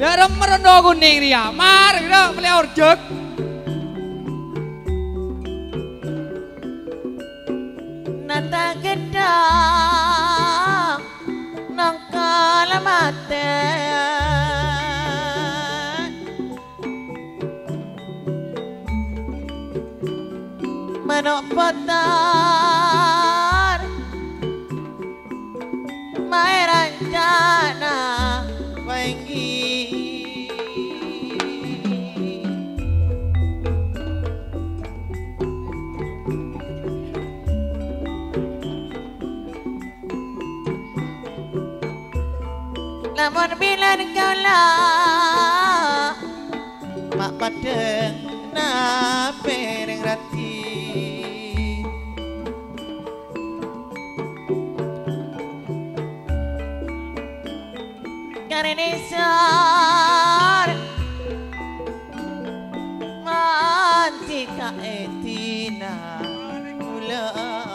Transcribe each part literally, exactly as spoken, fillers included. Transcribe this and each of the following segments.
Darem merondo kuning ria. Mar kira melihat orjek. Nata gedang nang kalamate manok patar mai rancana wengi namun bila kau lah mak padeng na pereng rati karena sar manti ka etina mula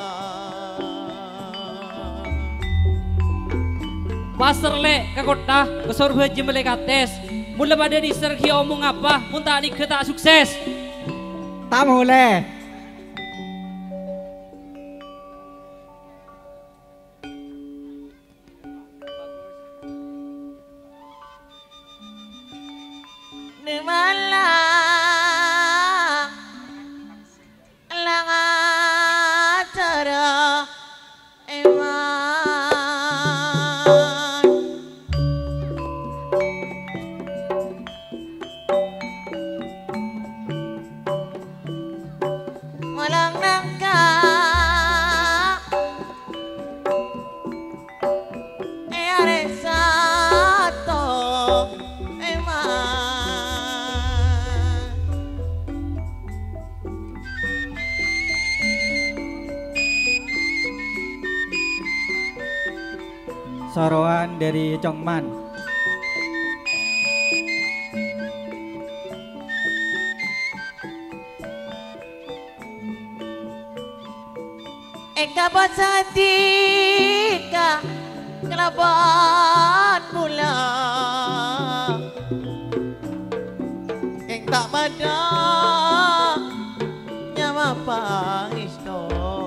Pasar le kakota besar haji melekates. Mula pada di sergi omong apa, muntah di tak sukses. Tamu le. Nemala langatara eman walang nangka eare sato eman Soroan dari Congman. Eka basatika kelaban mula Eng tak pada nyama pangisto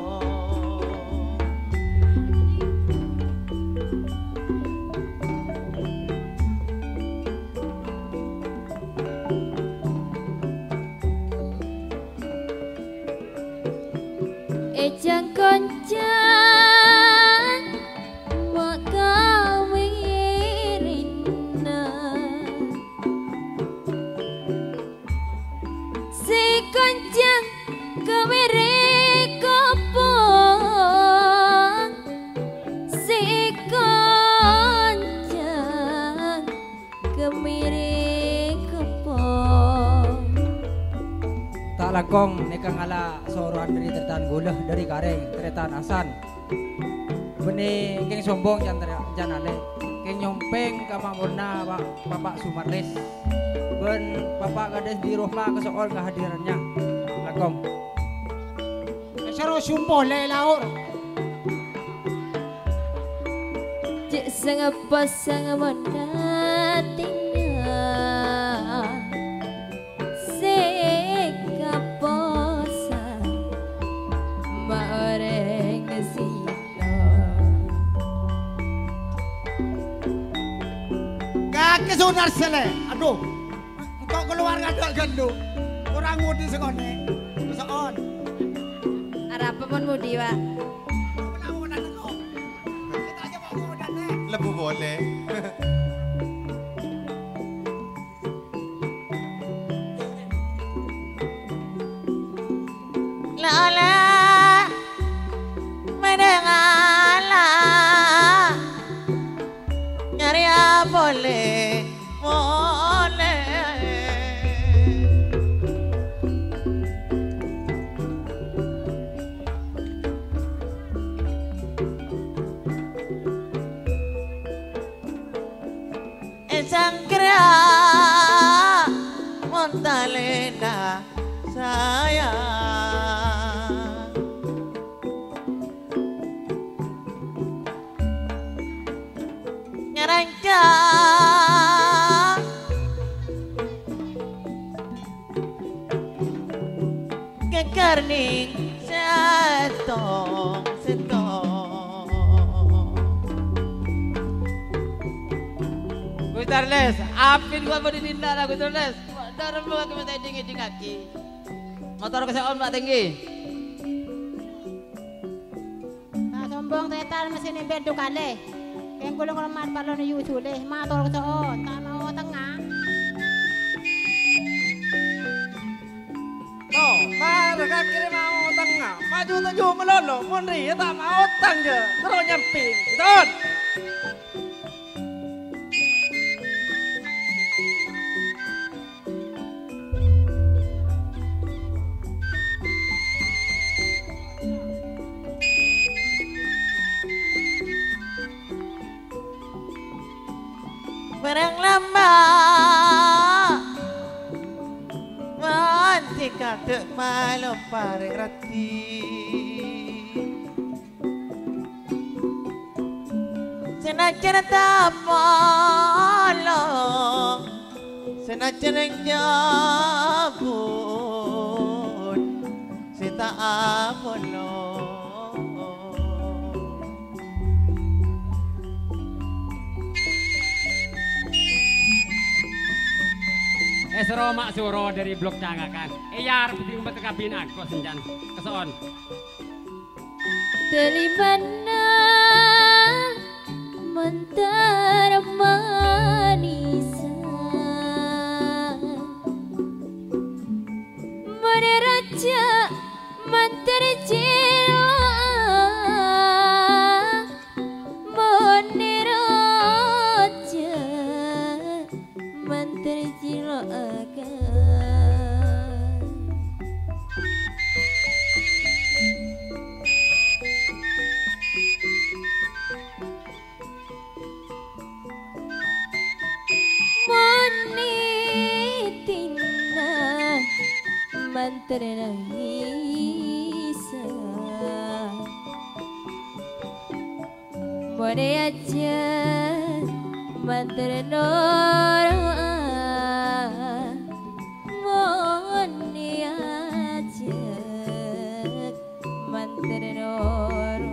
Ejang koncan maka wirina si koncan kewiri kopong si koncan kemiri kopong Tak lakong nekang ala soroan dari tretan guleh dari kareng tretan asan. Beni keng sombong jan jan ale. Keng nyompeng ka mamurna Pak Bapak Sumarlis. Ben Bapak Kades di rumah kesoal kehadirannya. Lakong. Soro sumpo le laur. Cik sangat pasang mana tinggal seka posa maoreng sino Kaki sunar sele. Aduh. Kok keluar ngadol gendo. Kurang ngudi sekone. Kesoon. arep pun mudi Pak Lebu boleh. Lala menengala nyari boleh boleh sangkra montalena sayang ngerancang darning setong setong. Gus Darles, apin gua mau ditindak lah Gus Darles. Darem lu aku minta dingin di kaki. Motor keseon Pak tinggi. Nah, sombong tetar mesin imbet dukale. Yang gulung lemar balon yusule, motor keseon, tak mau tengah. Oh, mari kaki mau tengah, maju tuju melono, monri ya tak mau tang je, terus nyamping, betul? Barang lama manti kadek malam paring rati. Senajan tapolo, senajan nyabut, sita apolo. Eh sero mak suro dari blok Cangakan. Eh yar penting ke kabin aku senjan kesoon. Dari mana mentara manisan Mana raja mentara jiwa Mana raja mentara jiwa akan Monitina mantra nangisa More aja mantra noro Mone aja mantra noro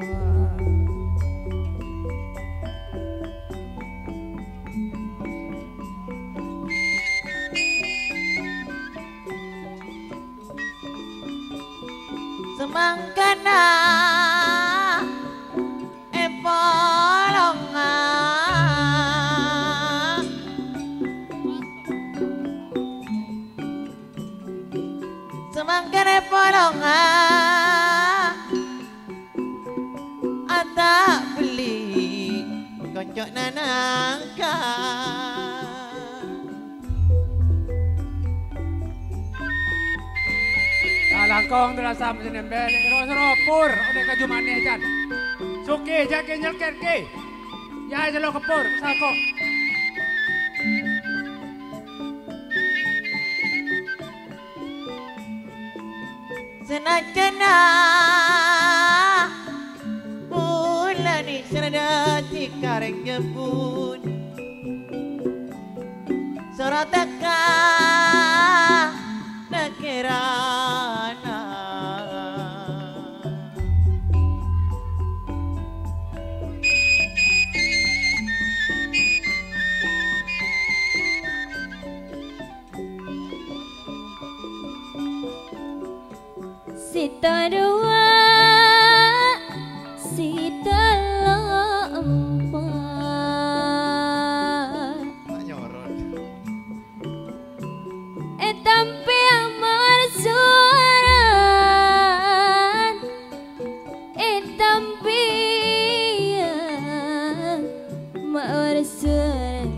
Semangkana epolonga Semangkana epolonga Ata beli kocok nanangka Langkong terasa mesin embel, ro-ro pur, udah kajumane jan. Suki jake nyelker ke. Ya jelo kepur, sako. Senajana bulan di seradati kareng jebun Sorotaka nakirana Sita dua, sita empat. Etampi amar suaran, etampi amar suaran.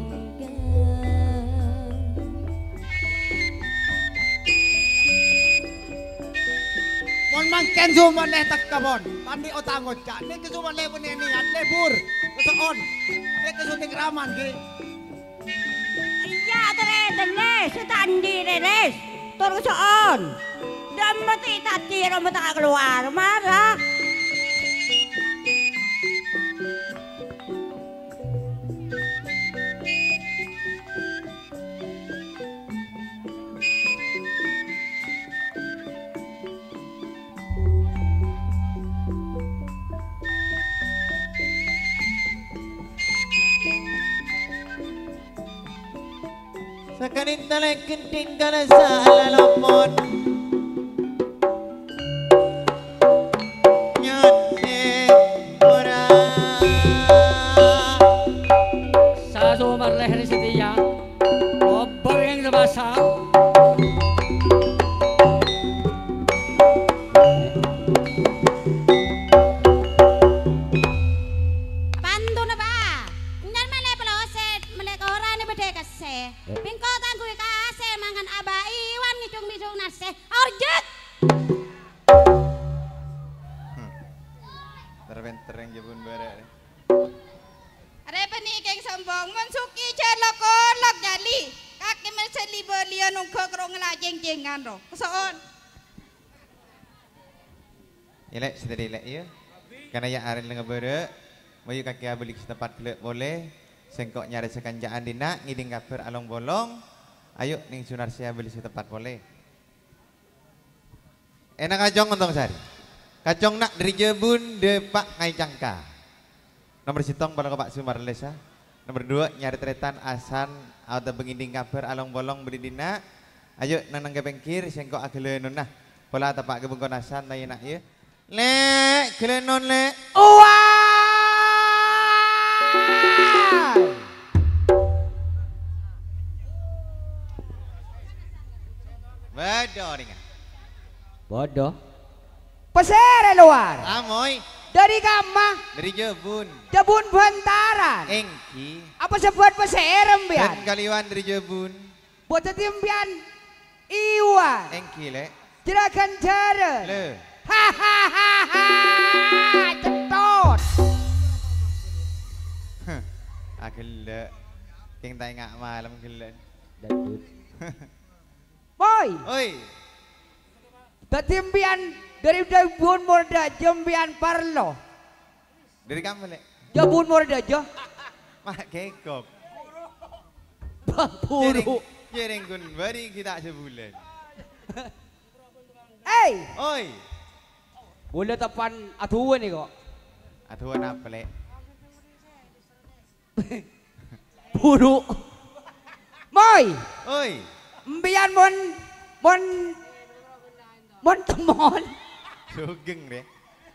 Mon mangken suman le takkabon. Tandi otangot ka. Ne kesuman le pun ini at lebur. Kesoon. Ne kesuting raman ki. Iya, tere tele, setandi reres, tur kesoon. Dan mati tadi rambut tak keluar, marah. Sakanin talay kenting kana sa alalapon. Nyate ora. Sa sumar leher setia. Obor yang lebasa. Pandu na ba? Nyan male peloset, male koran ni bede kase. Pingkotan kuwi kase mangan aba iwan ngicung-micung nase. Orjet. Terbentar yang jebun barek. Are penikeng sombong mensuki celokon lak jali. Kaki meseli belian ungkok rong lajeng jengan ro. Kesoon. Ilek sudah dilek ya. Karena ya aren lenga bere. Mayu kaki abalik setempat kelek boleh. Sengkok nyari sekanjaan dina ngiding kaper along bolong. Ayo ning sunar sia beli setempat boleh. Enak kacong ontong sari. Kacong nak dari jebun de Pak Ngai Cangka. Nomor sitong pada Pak Sumar Lesa. Nomor dua nyari tretan asan atau benginding kaper along bolong beli dina. Ayo nang nang kepengkir sengkok agele nunah. Pola tapak gebeng konasan na nak ya. Le, kelenon le. Bodoh ringan. Bodoh. Pesere luar. Amoy Dari kama. dari jebun. Jebun bantaran. Engki. Apa sebut pesere Dan mbian? kaliwan dari jebun. Buat timpian. Iwan. Engki le. Jerakan jare. Le. Hahaha. Cetot. Agele. King tak ingat malam gele. Boy. Oi. Tetimpian dari jebun morda jempian parlo. Dari kamu le. Jebun morda jo. Mak kekok. Buru. Jering kun bari kita sebulan. Eh, Oi. boleh tepan atuan nih kok. Atuan apa le? Buru. Moy, Oi. mbian mon mon mon temon. Sugeng deh.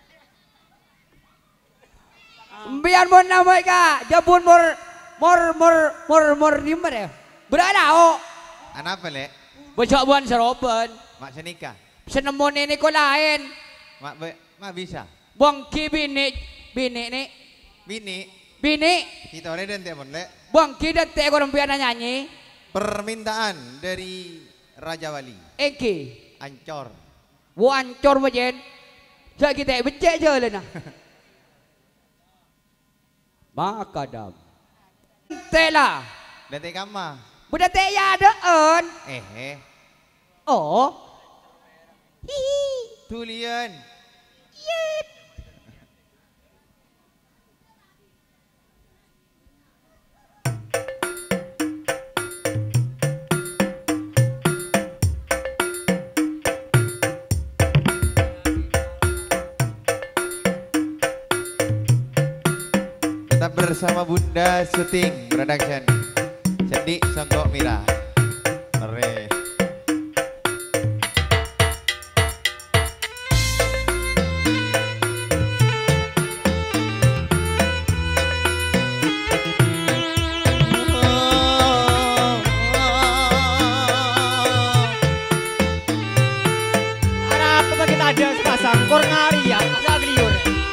Mbian mon namai ka, jabun mor mor mor mor mor dimana ya? Berada o. Anak apa le? Bocok buan seroban. Mak senikah. Senemon ini ko lain. Mak be, mak bisa. Bangki bini bini nih. Bini. Bini. Kita oleh dan tiapun le. Bangki dan teh ko mbian nyanyi. Permintaan dari Raja Wali. Eki. Ancor. Wo ancor majen. Jadi kita becek je le nah. Makadam. Tela. Dan teh kama. Budak teh ya ada en. Eh eh. Oh. Tulian. Tetap bersama Bunda Syuting Production. Jadi Songkok Mira. Ore. Ada apa bagi ada sepasang kor ngari ya, asa gliur.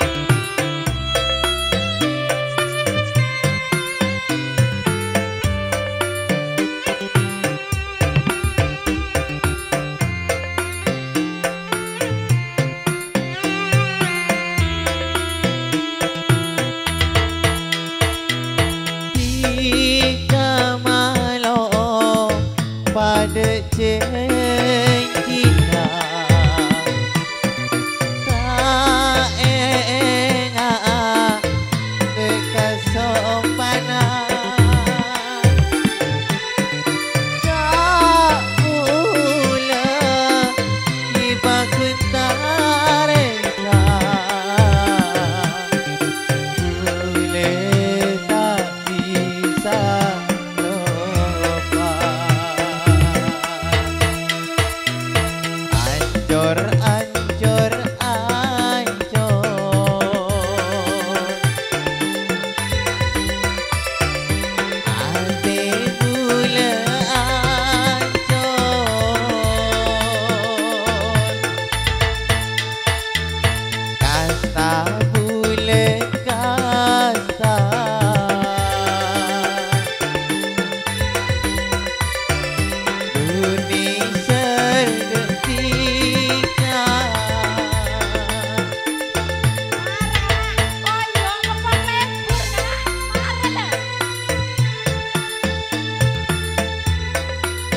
Jika malam pada cengkina tak enggak dekat sompanan tak pula tiba kuntareka boleh tak bisa lupa.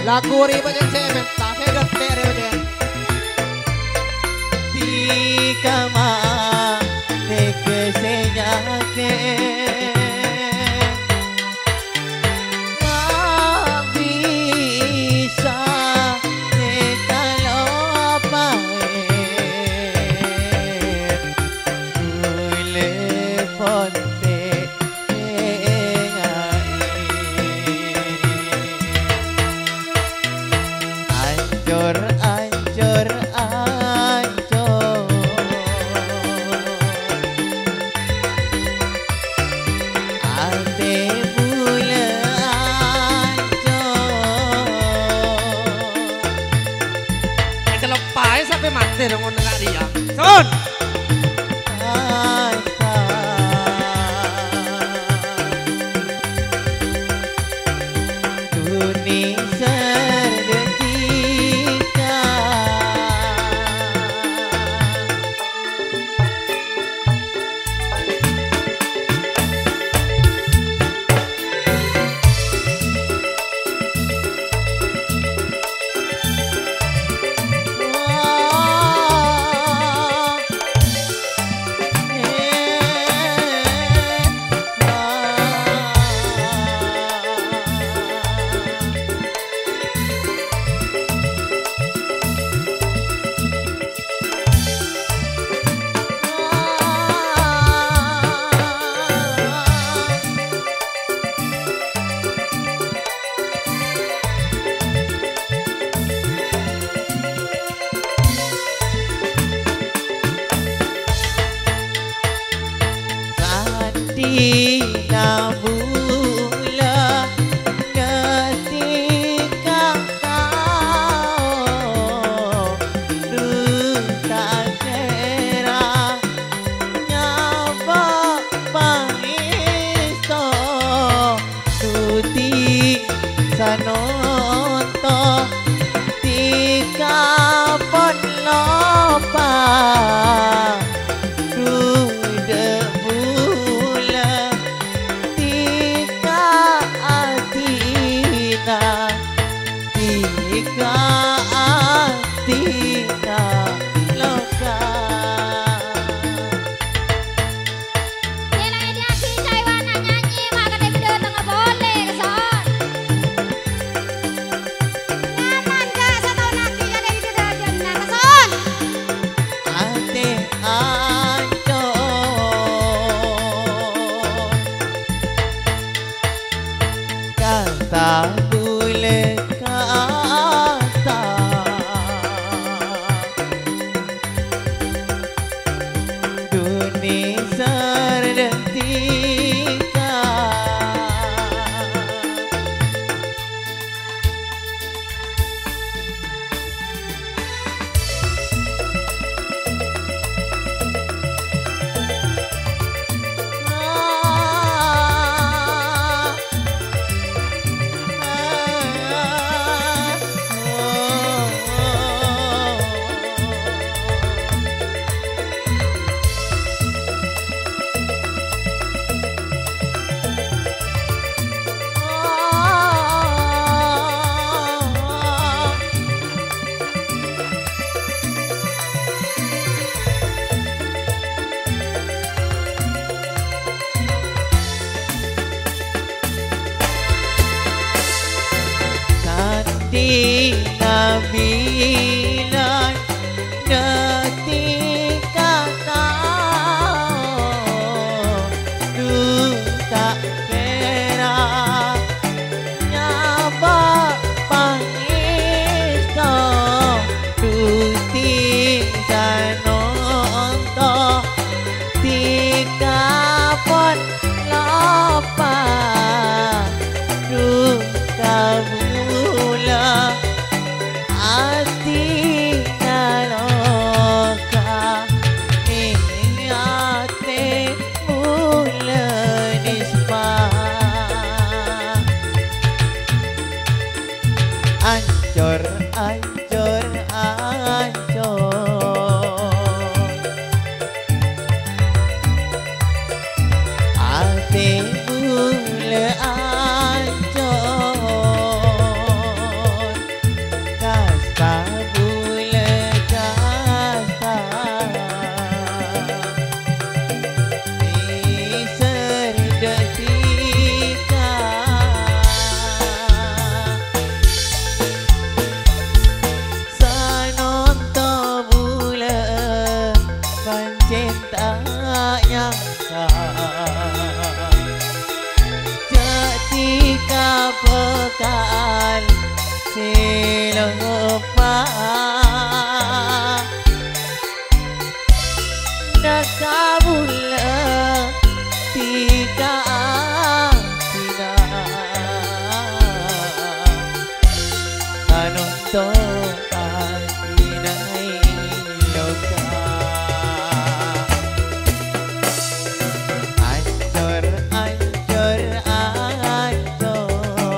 Lagu ribet yang saya tak saya detik ribet. Tika ma teke senyake tak bisa tekalo pae ule ponte Ancur, ancur, ancur Ate bula ancur Eh kelepai sampai mati dong nengak dia. Son. Tina bula ketika kau duta kera nyapa pangisto duti sanonto tika pon lopa tak boleh kata dunia serdetika Tina bilang ketika kau duta kera nyapa pangisto duti sanonto tika pon lopa duta bula ati naloka ingate mula nispa ancur ancur ancur ati mula ancur silupa nakabula tiga sina anonto asinay loka ancur ancur ancur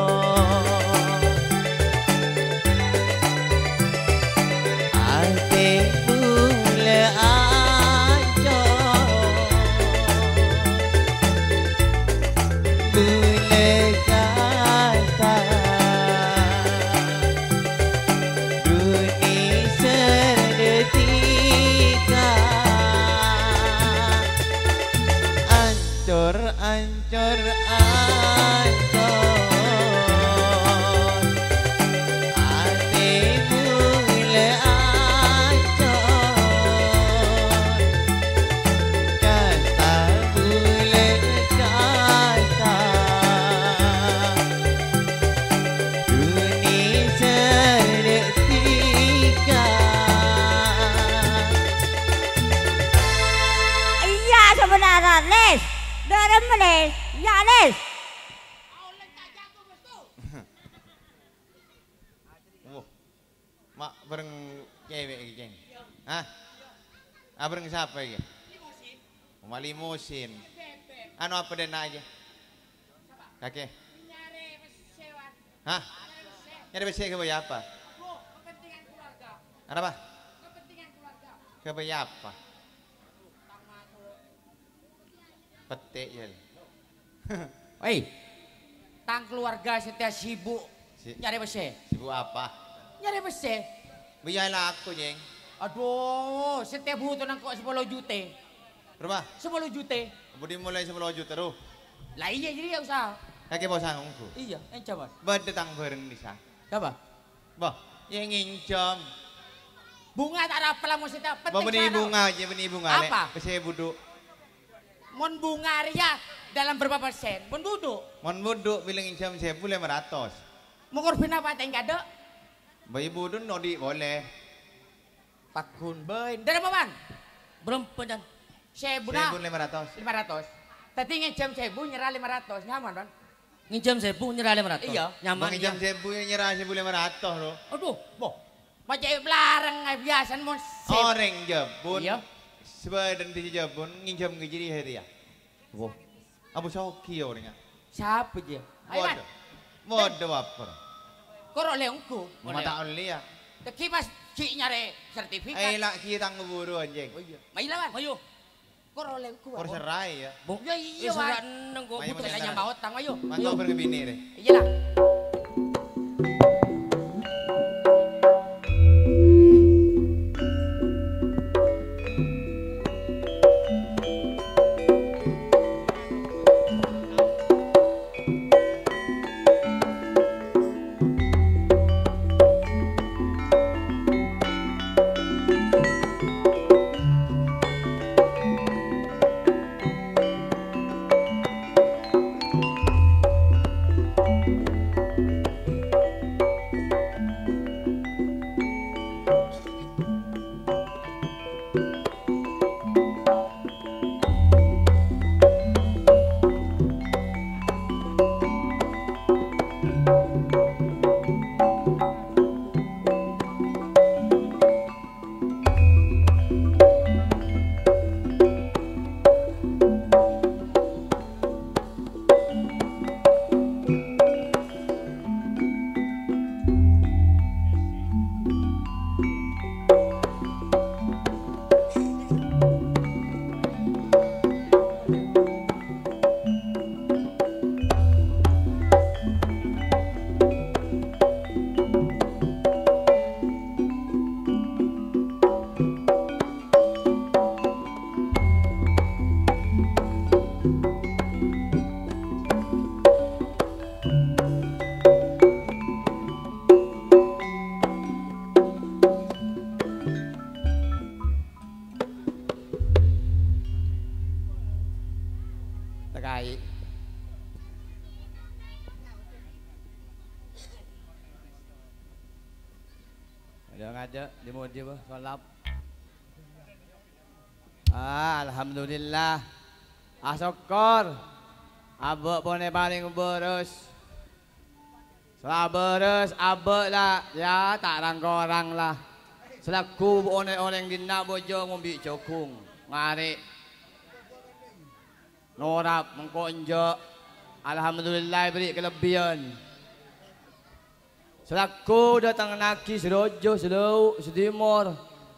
ate mula ancur mula kata duni sedetika ancur ancur ancur ate mula ancur kata mula kata duni sedetika Iya sebenarnya Les. Dorong menes. Ya Les. Wah, mak bareng cewek iki, Ceng. Hah? Ah bareng siapa iki? Mak limusin. Anu apa den aja? Kakek. Hah? Nyari besi ke bayi apa? Ada apa? Ke bayi apa? Petik ya. Hei, tang keluarga setiap sibuk Si- nyari besi, Sibuk apa? nyari besi. Biarlah aku, Jeng. Aduh, setiap butuh nang kok sepuluh juta, Berapa? sepuluh juta. Budi mulai sepuluh juta tuh. Lah iya jadi ya usaha. Kakek bos sangungku. Iya, encam mas. Bade tang bareng di sana. Apa? Bah, yang ngincam. Bunga tak apa lah mau setiap penting. Bah benih sana. bunga aja, benih bunga. Apa? Keseh buduk. Mon bunga ria dalam berapa persen? Mon duduk. Mon buduk bilang ngincam saya boleh meratus. Mau korban apa tak ada? Bayi buduk nodi boleh. Pakun ben. Dari apa man? Berapa dan? Sebu Saya na. boleh meratus. lima ratus. Tadi ngejam sebu nyerah lima ratus. Nyaman kan? Nginjam sebu nyerah lima ratus. Iya. Nyaman. Bang ngincam saya boleh nyerah saya boleh meratus loh. Aduh, boh. Macam larang biasa mon seb. Orang jebun. Iya. Sebadan di jebun ngincam ke jadi hari ya. Wah. Abu Soki orangnya. Siapa dia? Ayo man. Bodoh. Bodoh apa? Korok leongku. Mata only ya. Teki pas cik nyari sertifikat. Eh lah kita ngeburu anjing. Oh iya. Maila man. Ayo. Korok leongku. Kor serai ya. Bu. Ya iya Iya man. wan. Neng kok Ayo, butuh Mas. Tanya mau tang ayo. Mantap berkebini deh. Iya lah. Dia ngajak di muji bah kolap. Ah, alhamdulillah. Ah syukur. Abek pun paling beres. Setelah beres abek lah, ya tak rangka orang lah. Selaku orang-orang dina bojo ngombi cokung, ngarik. Norap mengkonjok. Alhamdulillah beri kelebihan. Selaku datang naki serojo, selau, sedimur.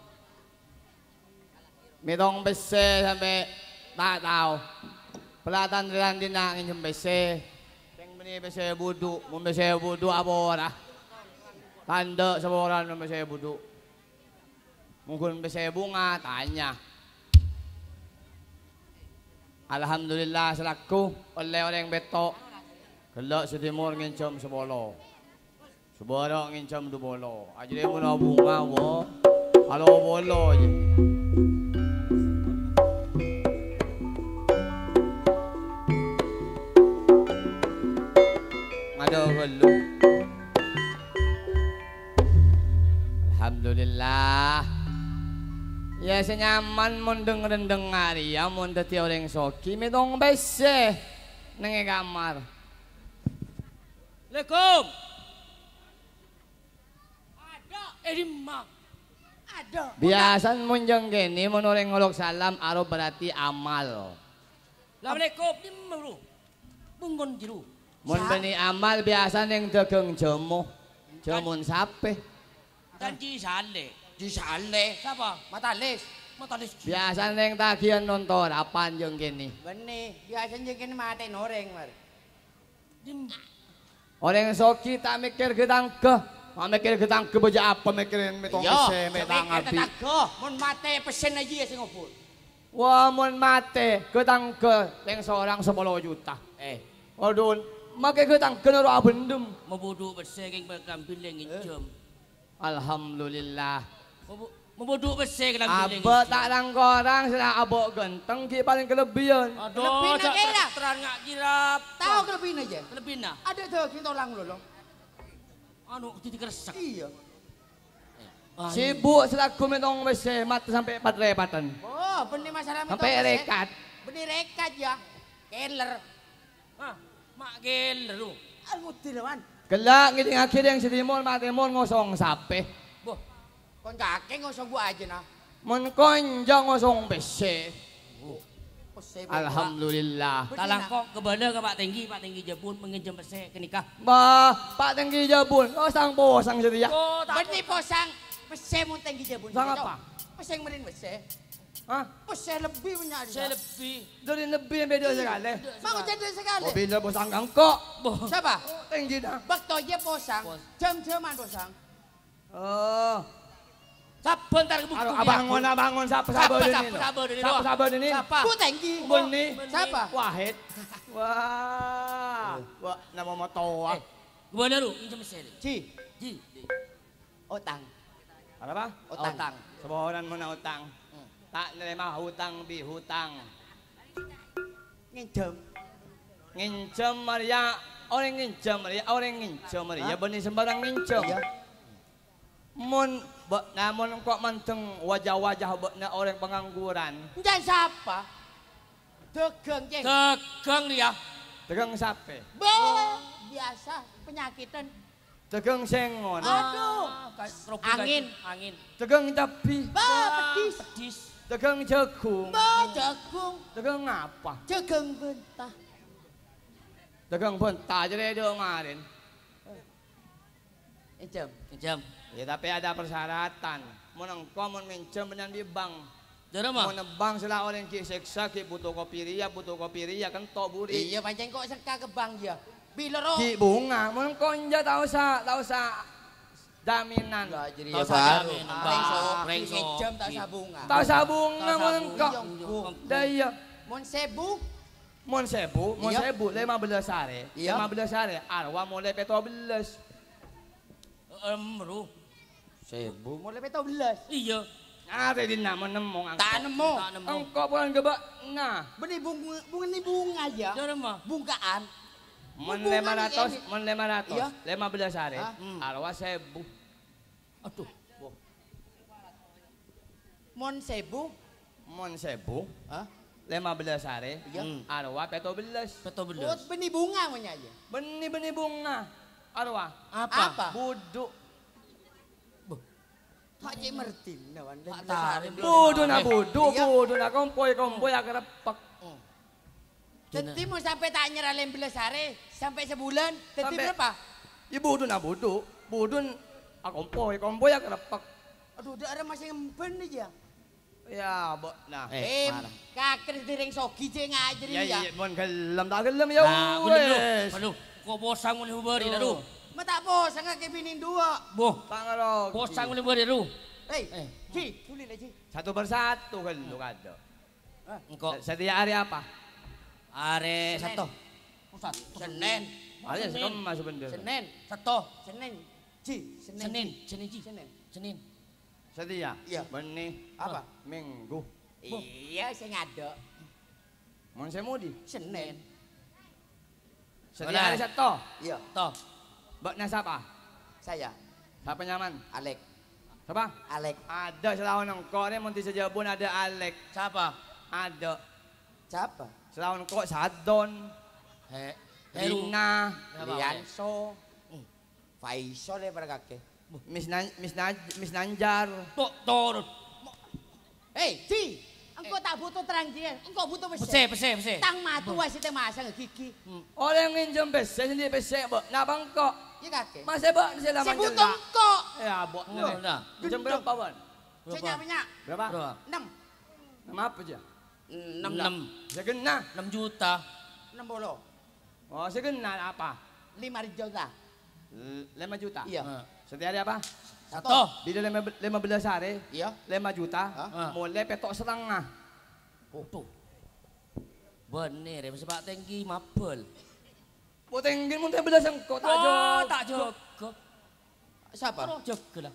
Mitong bese sampai tak tahu. Pelatan jalan dina ngin bese. Teng beni bese buduk, mun bese buduk apa ora? Tanda seorang mun bese buduk. Mungkin bese bunga tanya. Alhamdulillah selaku oleh orang betok. Kelak sedimur ngincam sebolo. Sebolo ngincam du bolo. Ajre mun bunga wo. Halo bolo je. Ngado bolo. Alhamdulillah. Ya senyaman mun dengerin dengar ya mun dadi orang soki medong bese nang kamar. Assalamualaikum. Ada erimang. Ada. Biasan mun jeung kene mun orang ngolok salam aro berarti amal. Assalamualaikum di muru. Bungun jiru. Mun beni amal biasa ning dagang jemo. Jamun sape. Janji sale. Di sale. Siapa? Matalis. Matalis. Biasa ning tagihan nonton apaan jeung kene. Benih, biasanya kene mate noreng mar. Orang soki tak mikir gedang ke. Mak mikir gedang ke baja apa mikirin metong se metang abi. Mun mate pesen aja ya sing ngobul. Wah mun mate gedang ke yang seorang sepuluh juta. Eh, waduh, make gedang ke naro abendem. Mabudu bese keng kambing nginjem. Alhamdulillah. Mabudu bese keng kambing. Abah tak rangkorang sila abok genteng ki paling kelebihan. Aduh, lebih nak terang ngak jirap. Tahu kelebihan aja. Kelebihan nah. Ada daging tolang lolo. Anu titik resek. Iya. Sibuk selaku metong bese mati sampai empat repatan. Oh, benih masalah metong. Sampai rekat. Benih rekat ya. Keller. Hah, mak geler lu. Almu dilawan. Kelak ngiting akhir yang sedimul matemul ngosong sape. Boh, kon kakek ngosong gua aja nah. Mun konjang ngosong bese. Oh, alhamdulillah. Talang kok kebana ke Pak Tinggi, Pak Tinggi Jebun menginjam bese ke nikah. Bah, Pak Tinggi Jebun, oh sang posang setia. Oh, benih posang. Bese mun Tinggi Jebun. Sang apa? Peseng merin bese. Hah? Bese lebih punya. Bese lebih. Dari lebih yang beda sekali. Mau jadi sekali. Oh bila posang kangkok. Siapa? Tinggi dah. Bakto ye posang. Jam-jaman posang. Oh. Sabar ntar kebuku. Aduh, bangun, bangun, siapa sabar ini? Sabar ini. Siapa sabar ini? Siapa? Bu Tinggi. Beni. Siapa? Wahid. Wah. Wah, nama motoa. Gimana lu? Injam bese. Ji. Ji. Otang. Apa? Otang. Seboran mana utang? Tak nerima hutang bi hutang. Nginjem. Nginjem Maria, orang nginjem Maria, orang nginjem Maria, benih sembarang nginjem. Mun, namun kok manteng wajah-wajah bekna orang pengangguran. Dan siapa? Dagang jeng. Dagang dia. Dagang sape? Bah, biasa penyakitan. Dagang sengon. Aduh, angin, angin. Dagang tapi. Bah, pedis. Pedis. Dagang jagung. Bah, jagung. Dagang apa? Jagung bentah. Dagang bentah jadi dia kemarin. Injem. Injem. Ya tapi ada persyaratan. Mau nengkau mau minjem dengan di bank. Dari mana? Mau bank sila orang ki seksa ki butuh kopi ria, butuh kopi ria kan tok buri. Iya pancen kok seka ke bank dia. Bila roh. Ki bunga, mau nengkau inja tahu sa, tahu sa jaminan. Enggak jadi Tahu ya sa baru. jaminan, Rengso, Bang. Rengso. Injem tak sabunga. Tahu sa bunga mau nengkau. Daya. Mon sebu. Mon sebu, mon sebu lima belas hari. Iya. Lima belas hari. Arwah mulai peto belas. Emru. Sebu mulai peto belas. Iya. Ada di nama nemong. Tak nemu. Tak nemu. Engkau bukan gebak. Nah. Benih bunga, bunga ni bunga aja. Dari mana? Bungkaan. Mon lima ratus, mon lima ratus, Iya. lima belas hari. Ah. Arwah sebu. Aduh. Mon sebu. Mon sebu. Hah? lima belas hari. Iya. Arwah peto belas. Peto Oh, belas. benih bunga punya aja. Benih-benih bunga. Arwah. Apa? Apa? Buduk. Pak Cik Mertin nawan. Tak tahu. Buduk na buduk. Iya. Buduk na kompoy-kompoy agak repak. Teti mau sampai tak nyerah lembelas hari sampai sebulan. Teti Sampai- berapa? Ya buduk na buduk. Buduk kompoy-kompoy agak repak. Aduh, udah ada masih ngemben aja. Ya, bo, nah. Eh, mana? kakek direng sogi cek ngajarin Ya, ya. iya, mon gelem tak gelem ya Nah, belum lu. wes. Aduh, kok bosang mulai beri dah lu. Ma tak bos, sangat kebinin dua. Boh, Tak ngerok. bosang mulai beri lu. Hei, Eh. Ci, tulis lah Ci. Satu persatu kan lu kado. Engkau Setiap hari apa? are Senin. satu. Pusat. Senin. Ada sekarang masuk benda. Senin. Satu. Senin. Ci, Senin. Senin, Senin Ji. Senin. Senin. Setia. Iya. Benih. Apa? Minggu. Iya, saya ngada. Mon semudi. Senin. Setiap Mana? hari satu. Iya, Toh. Bak siapa? saya. Siapa nyaman? Alek. Siapa? Alek. Ada selawan engkau ni monti sejabun ada Alek. Siapa? Ada. Siapa? Selawan engkau Sadon. He. Heru. Rina. Lianso. Faisal ya pada kakek. Miss Nan Miss Nan Miss Nanjar. Tok, tok. Hei, Ci. Engkau tak butuh terang dia. Engkau butuh Pese, besi. pese, pese. Tang matu wasit masang gigi. Orang yang nginjem besar sendiri besar bak. Nak bangkok. Iya kakek. Masih bak sila Si butuh manjelak. engkau. Ya bak. Nah, dah. Jam berapa ban? Saya punya Berapa? Berapa? enam. Nama apa je? Enam. Enam. Segena. Enam juta. Enam bolo. Oh segena apa? Lima juta. L- Lima juta. Iya. Ha. Setiap hari apa? Satu. Di dalam lima- lima belas hari. Iya. Lima juta. Ha. Mulai petok setengah. Oh, tuh. Bener, ya, sebab tinggi mapel. Kau tinggi mun teh belas engkau tak Oh, jauh. tak jaga. Siapa? Jaga lah.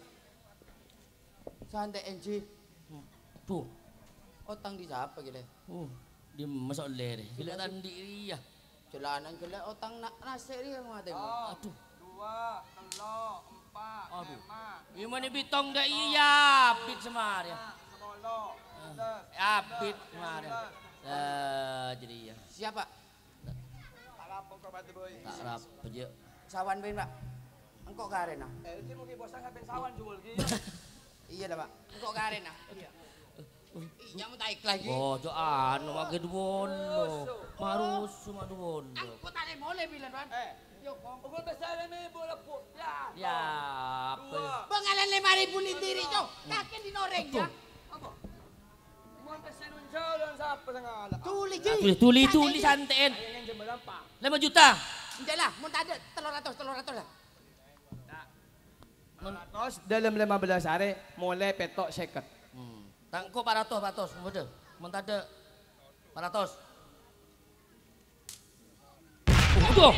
Santai Enci. Tuh. Otang di siapa gitu? Oh, dia masuk ler. Gila tandi dia. Celana gila otang nak nasi dia mati. Aduh. Dua, telur, empat, Aduh. lima, Gimana bitong dah iya, bit semaria. sepuluh, sebelas. Ya, bit semaria. Eh, jadi ya. Siapa? Tak lapor kau batu boy. Tak rap aja. Sawan ben, Pak. Engkau karen ah. Eh, itu mungkin bosan sampai sawan jual gitu. Iya dah, Pak. Engkau karen ah. Iya. Iya mau taik lagi. Oh, jo anu mage duwono. Marus cuma duwono. Engkau tak boleh bilang, Pak. Eh, Yuk, pukul besar ini bola pun. Ya. Ya, apa? Pengalan lima ribu litiri, Cok. Kakek dinoreng ya. Apa? Mau besar jalan siapa sengaja? Tulis, Tulis, Ji. tulis, tulis santain. Yang jam berapa? Lima juta. Enggak lah, mau tak ada telur ratus, telur ratus lah. Ratus dalam lima belas hari mulai petok seket. Hmm. Tangko empat ratus, empat ratus, muda. Mentah ada empat ratus. Oh, tuh.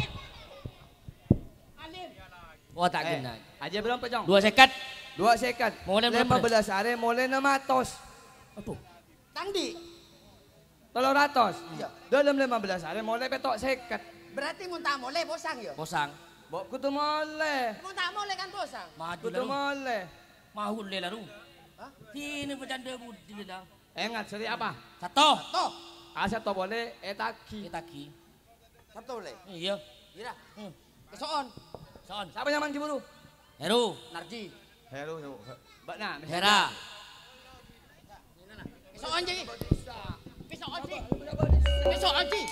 Oh, tak Eh, kena. aja berapa jam? Dua sekat. Dua seket. Mulai berapa? lima belas hari mulai enam ratus. Apa? Tangdi. Telur ratus. Iya. Dalam lima belas hari mulai petok seket. Berarti mau tak boleh bosang ya? Bosang. Bawa kutu mulai. Mau tak boleh kan bosang? Maju Kutu lalu. mulai. Mahu le lalu. Hah? Ini bercanda budi le dah. Ingat seri apa? Satu. Toh, Asal to boleh etaki. Kita ki. satu boleh. Iya. Iya. Hmm. Kesoon. Son. Siapa yang mandi buru? Heru. Narji. Heru. Mbak nah. Hera. Kesoon Ji. Kesoon Ji. Kesoon Ji.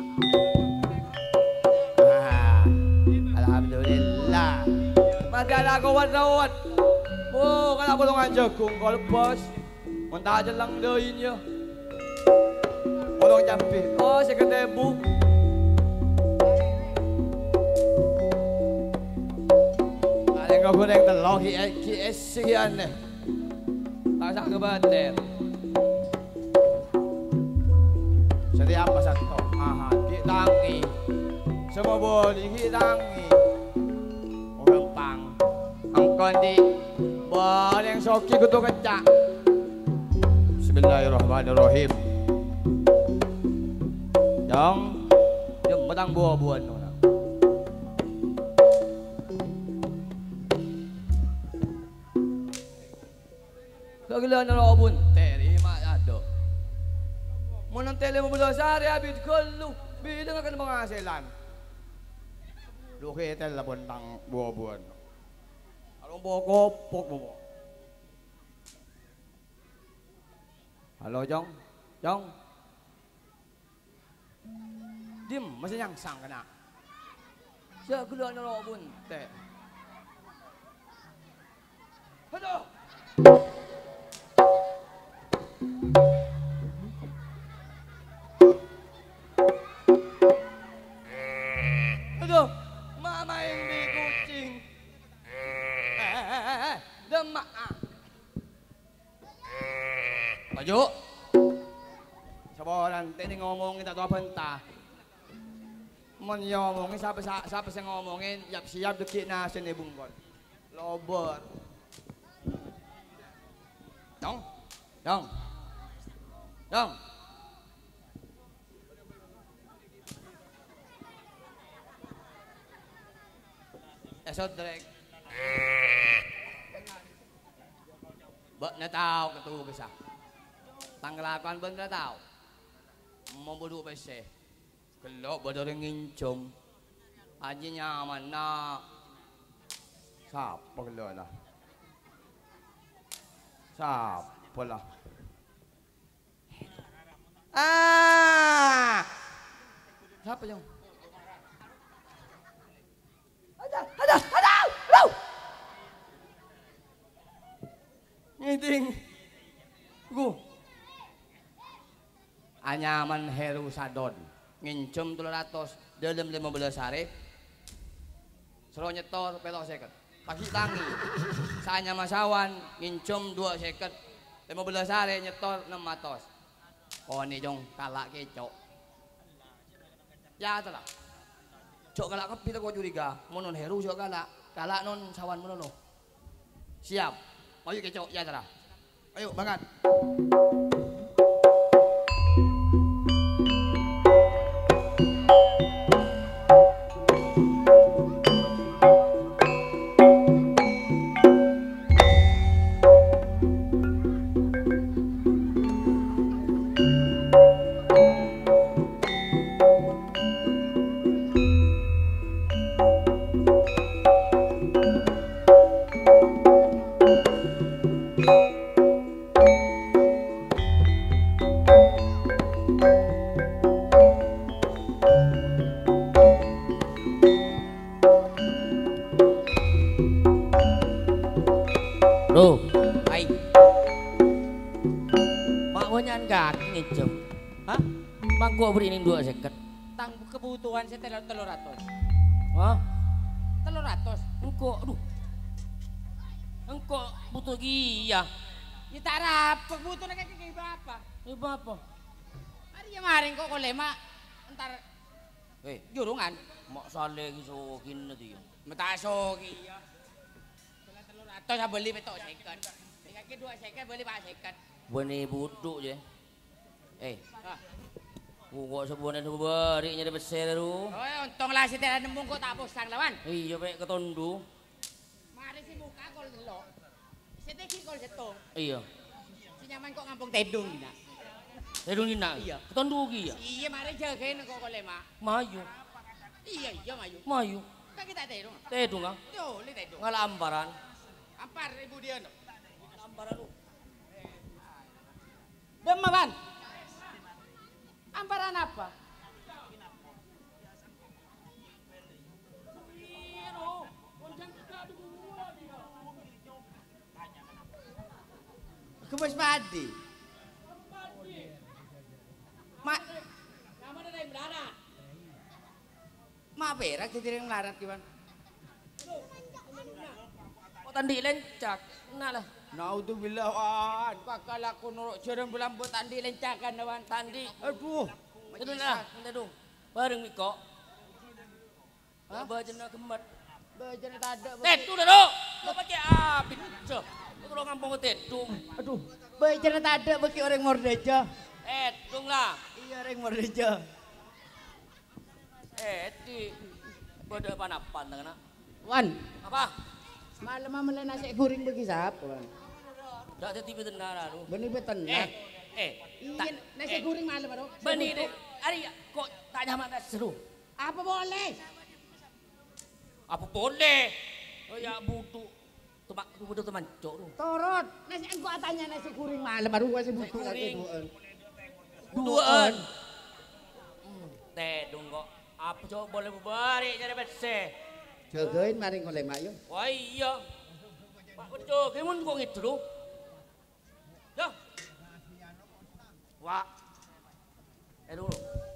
Ah, Alhamdulillah. Masih ada kawan-kawan. Oh, kalau bolongan jagung kalau bos. Mentah aja lang lain ya. Bolong jampi. Oh, saya ketemu. Ada yang goreng telur ki ki esian nih. Masak ke bater. Jadi apa satu? Aha, ki tangi. Semua boleh ki tangi. Orang pang. Angkon di boleh yang soki kutu kecak. Bismillahirrahmanirrahim. Yang yang batang buah-buahan orang. Segala nalo bunte lima ado. Munang tele mo belas hari habis gelu bilang akan penghasilan. Luki tel bontang buah-buahan. Along bawa kopok bawa. Halo Jong, Jong. Dim masih nyangsang kena. Segala nalo bunte. Aduh. Aduh, mama ini kucing. Eh, eh, eh, eh, demak. Maju. Sabaran, tadi ngomongin tak tahu apa entah. Mun ngomongin siapa siapa yang ngomongin, siap-siap dikit nasi nih bungkol. Lobor. Dong, dong, dong. Esot direk. Bak na tao ketua bisa. Tanggelakan bang na tao. Mau bodoh bese. Kalau bodoh ngincum. Aja nyaman na. Siapa kalau lah? Siapa lah? Ah! Siapa yang? Ada, ada, ada, ada. Ngiting. Gu. Anyaman Heru Sadon. Ngincum tujuh ratus dalam lima belas hari. Selo nyetor pelok seket. Kaki tangi. Saya masawan ngincum dua seket. lima belas hari nyetor enam ratus. Oh ini jong kalak kecok. Ya telah. Cok kalak kepi tak kau curiga. Monon Heru cok kalak. Kalak non sawan monono. Siap. Ayo kecok ya telah. Ayo bangat. Gua beri ini dua seket. Tang kebutuhan saya telur telur ratus. Wah, telur ratus. Engkau, aduh, engkau butuh gia. Ya tak apa, butuh nak kaki apa? Ibu apa? Hari kemarin kok kau lema, entar. Eh, jurungan. Mak saleh kisokin nanti. Mata soki ya. Telur telur ratus saya beli betul seket. Kaki dua seket beli pak seket. Bani buduk je. Eh. Gua sebulan itu beri nyari besar tu. Oh, untunglah si tidak nembung kok tak posang lawan. Iya, baik ketondu. Mari si muka kol delok. Si teki kol jetong. Iya. Si nyaman kok ngampung tedung dina. Tedung dina. Iya. Ketondu ki ya. Iya, mari jagain kok kol lema. Maju. Iya, iya maju. Maju. Kan kita tedung. Tedung ah. Yo, li tedung. Ngalah amparan. Ampar ibu dia no. Amparan lu. Demaban. Amparan apa? Kemas madi. Mak. Nama ada yang melarat. Mak berak jadi yang melarat gimana? Oh tandi lencak. Nah lah. Naudzubillah wan. Bakal aku nurut cereng belambut tandi lencakan wan. Tandi. Aduh. Tadu lah, tadu. Bareng Miko. Hah? Bajana kemat. Bajana tak ada. Tetu dah dok. Kau pakai api. Cok. Kau kalau ngampung ke tetu. Aduh. Bajana tak ada bagi orang Mordeja. Eh, tung lah. Iya orang Mordeja. Eh, di. Bodoh panapan tak kena. Wan. Apa? Malam malam nasi goreng bagi siapa? Tak ada tiba tenar lu. Benih betul. Eh, eh. Iya, nasi goreng malam baru. Benih deh. Ari kok tak nyaman tak seru. Apa boleh? Apa boleh? Oh ya butuh. Tumak butuh teman cok lu. Torot. Nasi engkau tanya nasi goreng malam baru gua sih butuh lagi duaan. Duaan. Teh dong kok. Apa cok boleh balik jadi bersih. Jagain maring oleh mayo. Wah iya. Pak betul, kamu kok gitu lu? Ya. Wah. Eh dulu.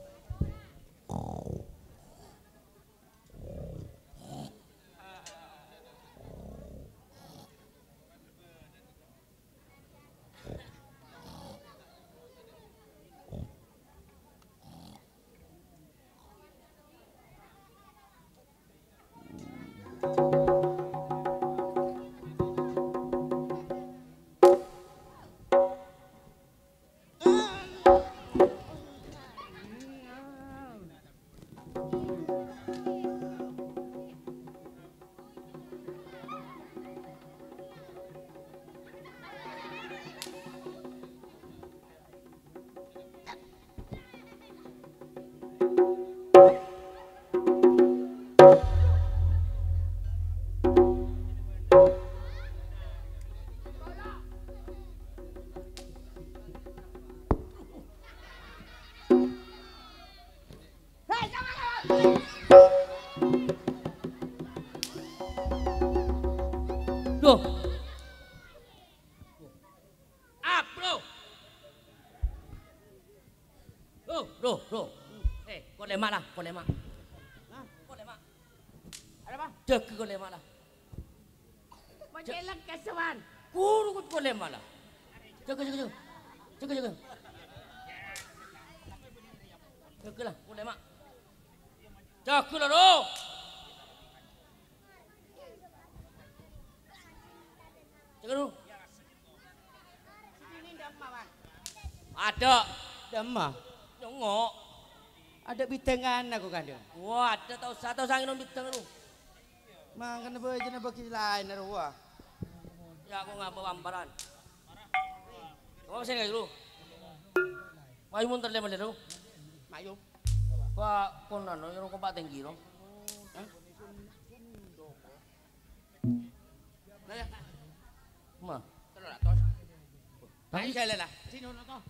Duh. Up, bro. Duh, duh, duh. Eh, kau lemak lah, kau lemak. Hah? Kau lemak. Ada apa? Jaga kau lemak lah. Majelak kesewan. Guru kau lemak lah. Jaga, jaga, jaga. Jaga, jaga. Jaga lah, kau lemak. Jaga lah, doh. Jaga dulu. Ini demam, Wan. Ada. Demam. Nyongok. Ada bitengan aku kandung. Wah, ada tahu satu sangin om biteng lu. Makan apa aja nak bagi lain ada wah. Ya aku ngapa wamparan. Kamu masih nggak dulu? Mayu muntar lema lero. Mayu. Pak konan, yang kau pak tinggi lo. Nah ya. Ma. Terus lah tos. Tadi saya lah. Sini nak tos.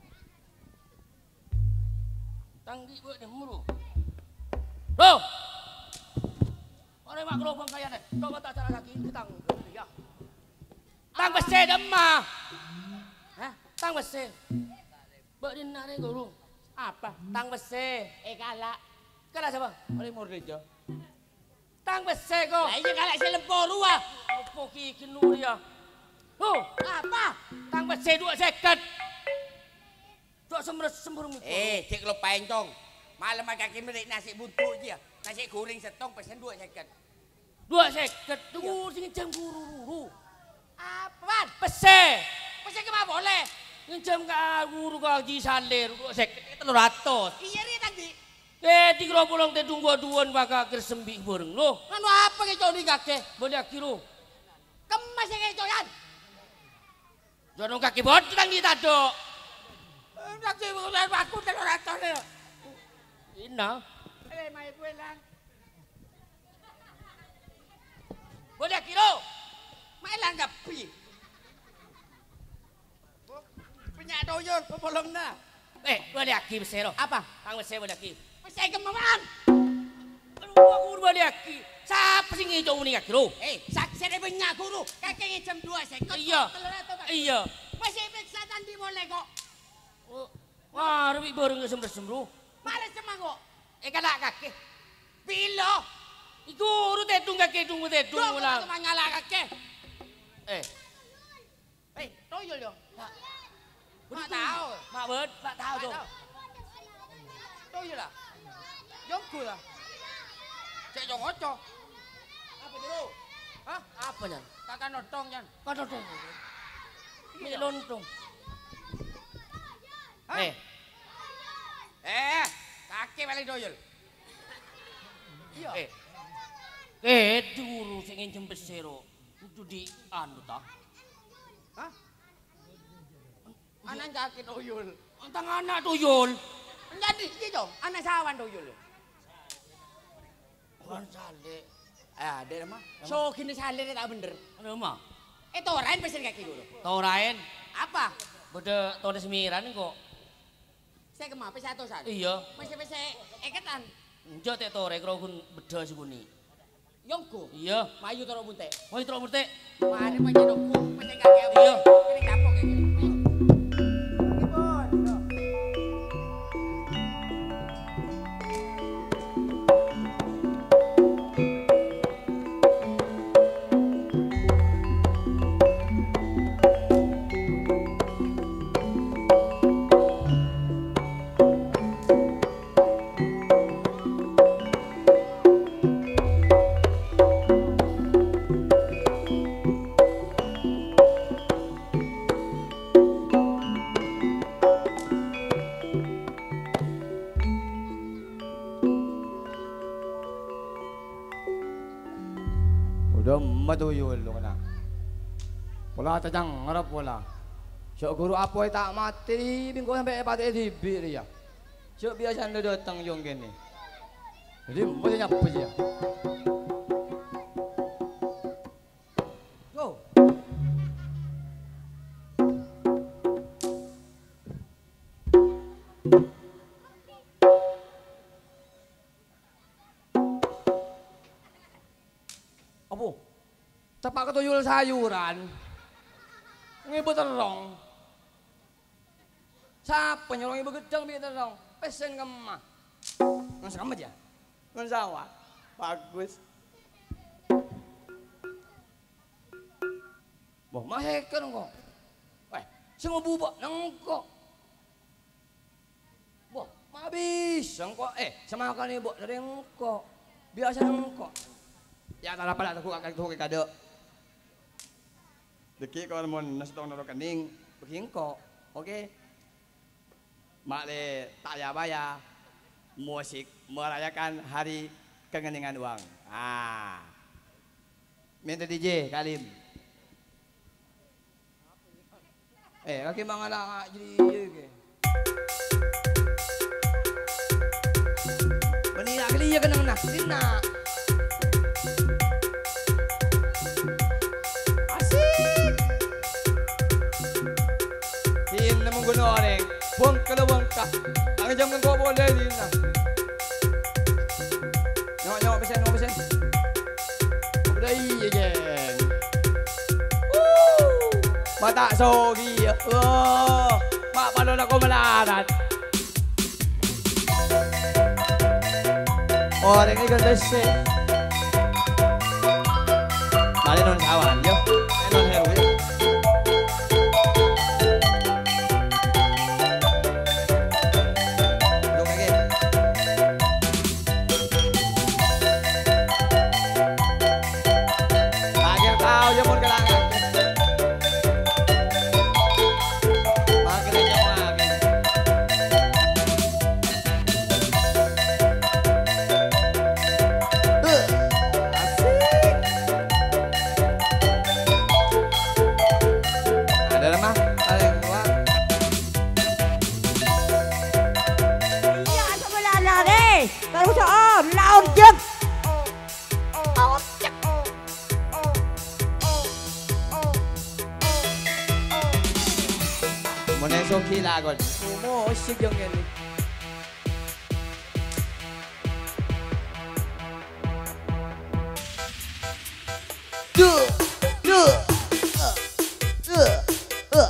Tanggi buat ni mulu. Loh. Orang mak kelopang kaya ni. Kau tak cara kaki ketang. Ya. Tang besar demah. Hah? Tang besar. Buat ni nak ni guru. Apa? Tang besar. Eh galak. Galak siapa? Oleh Murrejo. Tang besar kau. Lah iya galak saya lempor lu ah. Apa ki kinu dia? Oh, apa? Tang besar dua seket. Dua sembur sembur itu. Eh, cek lo pancong. Malam kaki merik nasi buntu je. Nasi goreng setong pesen dua seket. Dua seket. Tunggu sini jam guru-guru. Apaan? Besar. Pesen ke mana boleh? Ngencam ka guru ka Haji Salir dua seket telur ratus. Iya ri tadi. Eh tiga puluh teh tunggu duan baka kersembi bareng lo. Anu apa ke coni kake? Boleh kiro. Kemas ke coyan. Jono kaki bot tang di tado. Nasi bulan aku telur ratus le. Ina. Eh mai pulang. Boleh kiro. Mai langgapi. Punya doyon popolong na. Eh, boleh aki besero. Apa? Tang besar boleh aki. Pesen ke mamang. Aduh, aku boleh aki. Siapa sih ngejauh ni kiro? Eh, saksi dia punya guru. Kakek jam dua seket. Iya. Iya. Masih periksa tadi boleh kok. Wah, lebih bareng ke sembru-sembru. Malah semang kok. Eh, kada kaki. Pilo. Iku urut edung kaki edung edung Dua ulang. teman ngalah kakek. Eh, Eh, toyol yo. mak tahu. Mak bet, mak tahu tu. Toyol lah. Jongku lah. Cek jong oco. Apa dulu? Hah? Apa nyan? Kakak notong yan. Kau tahu? Ini lontong. Hah? Eh, Eh, kakek balik toyol. Iya. eh. Eh, dulu sing ngejem besero. Itu di anu ta. Hah? Anak kaki tuyul. Tentang anak tuyul. Jadi gitu, anak sawan tuyul. Bukan sale. Eh, ada mah. So kini sale tak bener. Ada mah. Eh, torain pesen kaki dulu. Torain. Apa? Beda tore semiran kok. Saya kemapa satu satu. Iya. Masih masih eketan. Njot tek tore kro kun beda sukuni. Yongku. Iya. Mayu toro bunte. Mayu toro bunte. Mari menjedokku, pesen kaki apa? Iya. Ini kapok kayak gini. Udah matuyul lo kena. Pola tajang ngarap pola. Sok guru apa tak mati bingko sampai pati dibir ya. Sok biasa anda datang jong gini. Jadi boleh nyapa ya. Go. Apa? Tapak ketuyul sayuran. Ngibut terong. Siapa nyolong ibu gedang biar terong? Pesen kemah. Nggak sama aja. Nggak sawah. Bagus. Boh, mahekan kok. Eh, semua bubak nengkok. Boh, mabis engkok. Eh, semakan ibu dari engkok. Biasa engkok. Ya tak dapat aku akan tuh kado. Deki kalau mau nasi tong noro kening, begini kok, oke? Mak le tak ya bayar musik merayakan hari kengeningan uang. Ah, minta D J Kalim. Eh, kaki mangalah jadi ke? Menira kali ya kena nak, nak. Guna orang, buang kalau bangka, ang jam kan kau boleh di na. Nyok nyok pesen, nyok pesen. Udah iya jeng. Mata sogi, oh, mak panon aku melarat. Orang ini kan desi. Mari non kawan, yo, non heru yo. Lagon, semua usik yang ini. Duh, duh, uh, uh, uh.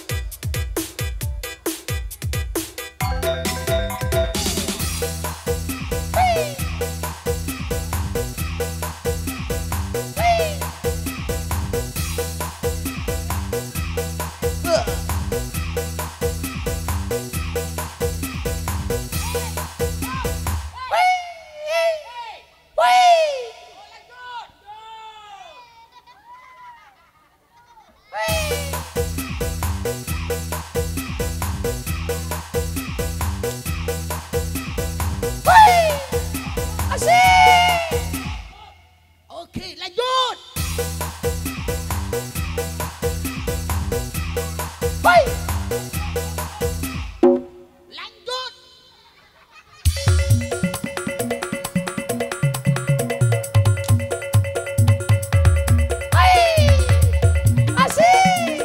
Oke, lanjut. Bye. Lanjut. Hai, asik.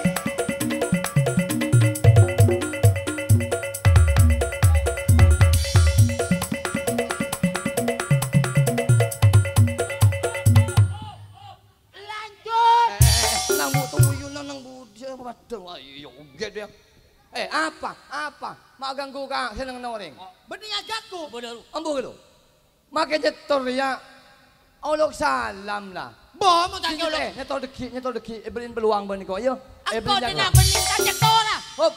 Lanjut. Eh, nang bu tuyul nang budi apa padang ayo gede. Eh, apa? Apa? Mak ganggu ka seneng noreng. Benih ajakku. Bener. Ambo lo. Makin nyetor ya. Olok salam lah. Bo mau tak Sini nyolok. teh, nyetor deki, nyetor deki, eh, beliin peluang ben kok, ayo. Eh, Engkau beliin dina jago. benih kajak tora. Hop.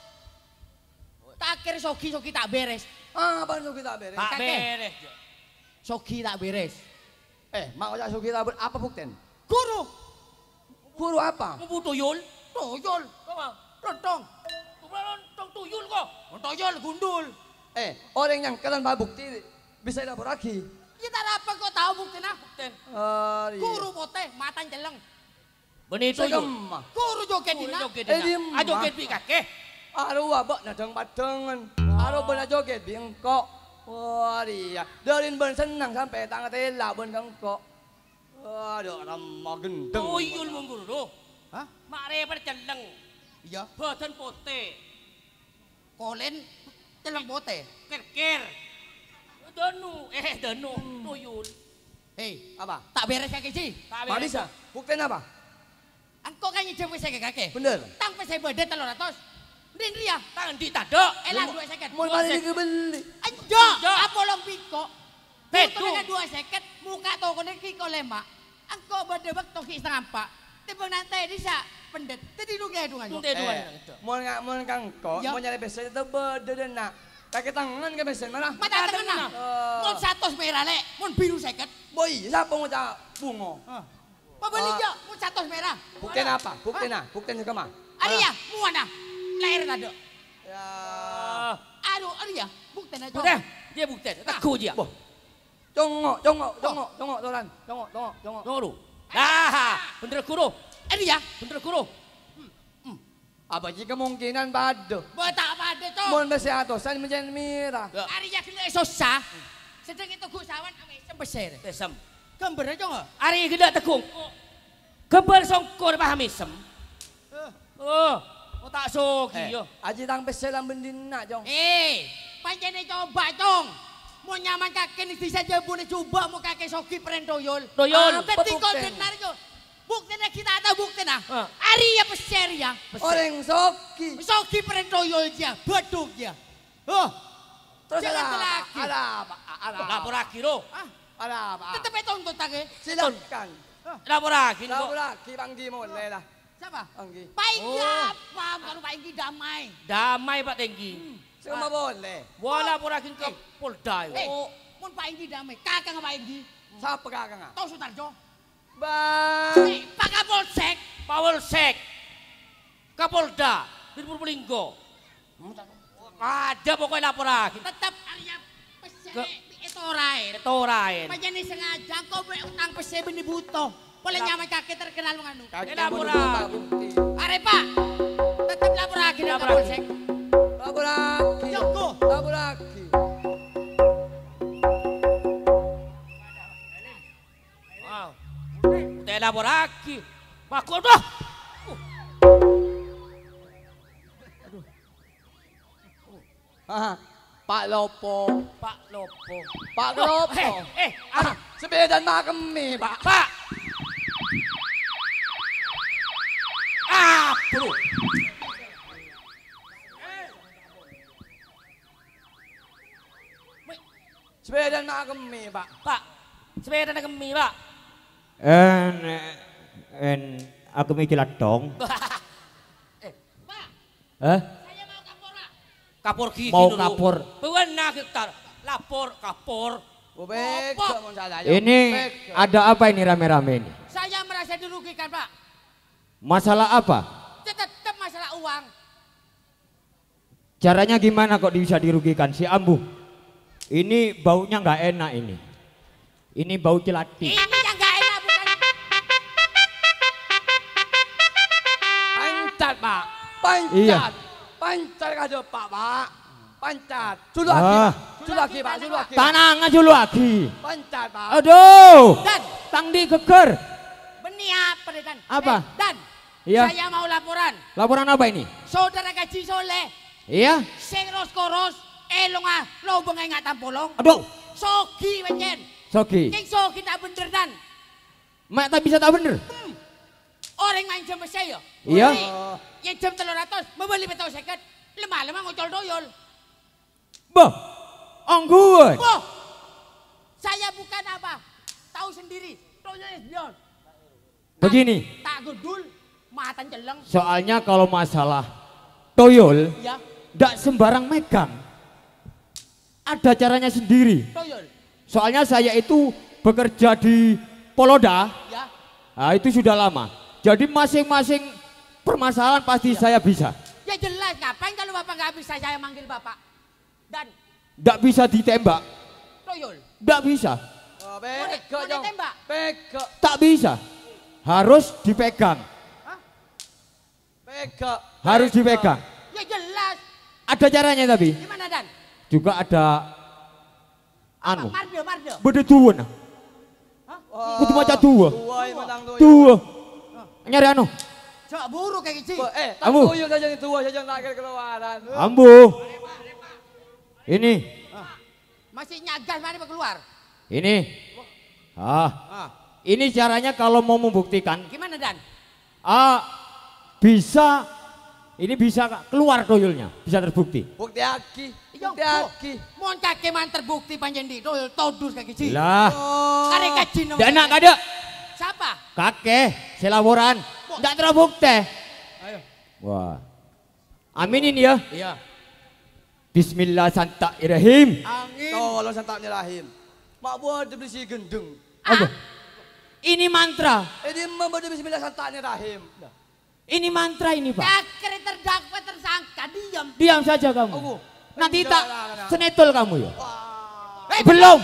Tak kira soki-soki tak beres. Ah, apa itu kita beres? Tak Kakek. beres. Soki tak beres. Eh, mak ojak suki tabur apa bukten? Guru. Guru apa? Mau butuh tuyul? Tuyul. Apa? Lontong. Lontong tuyul kok. Tuyul gundul. Eh, orang yang kalian bawa bukti bisa lapor lagi. Kita dapat kau tahu bukti nah. Bukten. Ah, iya. Guru pote mata jeleng. Benih tuyul. Segem. Guru joget Guru dina. joget Eh, dina. diem, Ah joget ah. bi kakek. Aduh, abak nadang padangan. Aduh, benar joget bingkok. Wah, iya. Darin ben senang sampai tangan tela ben kengkok. Waduh, ramah gendeng. Tuyul mong guru. Hah? Mak repot celeng. Iya. Badan pote. Kolen jeleng pote. Ker-ker. Danu, eh danu, tuyul. Hei, Apa? tak beres kakek sih. Tak Mak beres. bisa? Bukten apa? Engkau kan nyejeng wis kakek kakek. Bener. Tang pese bede telur ratus. Din ria. Tangan di tadok. Elah dua seket. Mau balik ke beli. Anjo, Anjo. apa long piko? Bedu. Bedu. Dua seket, muka toko ni kiko lema. Engkau bede bek toki setengah empat. Tiba nanti disa pendet. Tadi lu gaya dungan. Tunggu dua Eh, mau nggak mau kengkok, Ya. mau nyari besen itu beda dan nak. Kaki tangan ke besen mana? Mata tengah. Oh. Mun satu merah le, mun biru seket. Boy, siapa mau cak bungo? Apa beli Ah. jo? Mun satu merah. Bukten apa? Bukten apa? Bukten ke mana? Ada ya, muana. Lahir tado. Ya. Aduh, ada ya. Bukti na jo. Bukten. Dia bukten. Takut dia. Boh. Congok, congok, congok, congok, Toran. Congok, congok, congok. Nolu. Nah, bener guru. Ada ya. Bener guru. Apa sih kemungkinan bado? Buat tak apa ada to. Mau besi atosan menjadi mirah. Ada ya kena susah. Sedang itu gue sawan ame sembesir. Tesem. Gambar aja nggak? Ari gede tekung. Kebar songkor paham isem. Oh, oh tak sogi Eh, yo. aji tang peselam bendina, Jong. Eh, pancene coba cong. Mau nyaman kakek ni bisa jebune coba mau kakek soki peren toyol. Toyol. Ketika Bukten. benar jo. Bukti na kita ada bukti na. Ah. Ari ya peser ya. Orang soki. Soki peren toyol dia, beduk dia. Oh, Terus Jangan ada apa? lagi. Ada apa? Ada apa? Lapor lagi lo. ah, Ada apa? tetep tonton tage. Silakan. Lapor lagi Lalu kok. lagi Banggi boleh lah. Siapa? Banggi. Painggi Oh. apa? Kalau Painggi damai. Damai Pak Tenggi. Semua boleh. Wala lapor lagi ke Polda yo. Eh, mun Painggi damai. Kakak nggak Painggi. Siapa kakak nggak? Tahu Sutarjo? Bang. Eh, Pak Kapolsek. Polsek. Kapolda di Purbalingga. Ada pokoknya lapor lagi. Tetap Arya pese Ke- itu orain. Torain. Panjang sengaja kau be utang pese beni butuh. Boleh nyaman kakek terkenal menganu. Kakek lapor mau buka lagi. bukti. Are Pak. Tetap lapor lagi dengan Lapor lagi. Kapolsek. Lapor lagi. Joko. Lapor lagi. Wow. Udah lapor lagi. Makul tuh. Ah, Pak Lopo. Pak Lopo. Pak Oh, Lopo. eh, eh, Ah, sepedan makemi, Pak. Pak. Ah, bro. Sepedan makemi, Pak. Pak. Sepeda nak kemi, Pak. En, en, aku mikir dong. Eh, Eh, Saya mau kapora. kapor gigi Mau dulu. kapor. Bewana kita lapor kapor. Bobek, Lopo. mau salah. ini ada apa ini rame-rame ini? Saya merasa dirugikan Pak. Masalah apa? Tetap masalah uang. Caranya gimana kok bisa dirugikan si Ambu? Ini baunya nggak enak ini. Ini bau celati. Ini yang gak enak bukan. Pancat, Pak. Pancat. Iya. Pancar kada Pak, Pak. Pancar. Sulu lagi, Ah. Pak. Sulu lagi, Pak. Sulu lagi. Tanang aja lu lagi. Pancar, Pak. Aduh. Dan Tang di geger. beni apa deh Dan? Apa? Eh, Dan. Iya. Saya mau laporan. Laporan apa ini? Saudara Gaji Soleh. Iya. Sing koros elong ah lo bengai ngatan polong. Aduh. Sogi wejen. Sogi. King sogi tak bener Dan. Mak tak bisa tak bener. Hmm. Orang main jam saya. Iya. Ya jam telur ratus membeli betul seket. Lemah-lemah ngocol doyol. Boh. Anggun. Boh. Saya bukan apa. Tahu sendiri. Doyol bion. Begini. Tak gedul. Matan jeleng. Soalnya kalau masalah toyol, Ya. ndak sembarang megang. Ada caranya sendiri. Doyol. Soalnya saya itu bekerja di Poloda. Ya. Nah, itu sudah lama. Jadi masing-masing permasalahan pasti saya bisa. Ya jelas ngapain kalau bapak nggak bisa saya manggil bapak. Dan Ndak bisa ditembak. Doyol. Ndak bisa. Oh, Boleh, pega, boleh Jong. tembak. Pega. Tak bisa. Harus dipegang. Pega. Harus dipegang. Ya jelas. Ada caranya tapi. Gimana Dan? Juga ada anu. Marde, marde. Beda dua nah. Kudu maca dua. Dua yang menang dua. Dua. Nyari anu. Cok buru kayak gitu. Eh, tak Ambu. tuyul saja yang tua saja nak keluaran. Ambu. Ini. Masih nyagas mana mau keluar? Ini. Ah. Ini caranya kalau mau membuktikan. Gimana Dan? Ah, bisa. Ini bisa keluar toyolnya. Bisa terbukti. Bukti aki. Yo, Bukti aki. mau kakek man terbukti panjen di doyol todus kayak gitu. Lah. Karek kaji nomor. Dana kada. Siapa? Kakek. Selaporan. Tidak terbukti. Ayo. Wah. Aminin ya. Iya. Bismillahirrahmanirrahim. Angin. Tolong santak nyerahim. Mak buat beli si gendeng. Apa? Ini mantra. Eh dia membaca bismillah santak nyerahim. Ini mantra ini, Pak. Kakek terdakwa tersangka diam. Diam saja kamu. Aku. Nanti Enggak, tak enggak, enggak. senetol kamu ya. Eh, Belum.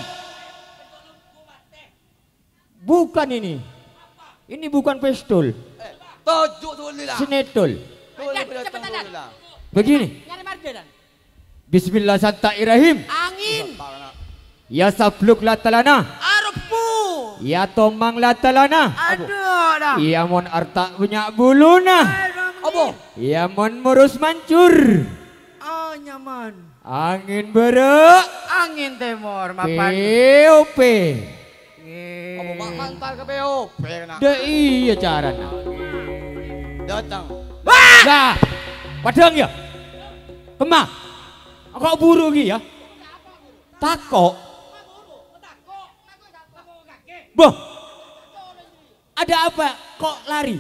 Bukan ini. Ini bukan pistol. Eh, tojuk tulilah. Senetol. Tulis Dan, cepetan, Dan. tulilah. Begini. Nyari marde Dan. Bismillahirrahmanirrahim. Angin. Ya sabluk latalana. Arupmu. Ya tomang latalana. Aduh dah. Ya mon arta punya buluna. Apa? Ya mon murus mancur. Oh nyaman. Angin berek. Angin timur mapan. P O P. Apa mak mantar ke P O P nak. Da iya caranya. Datang. Lah, padang ya. Kemah. Kok buru ki ya? Takok. Boh. Ada apa? Kok lari?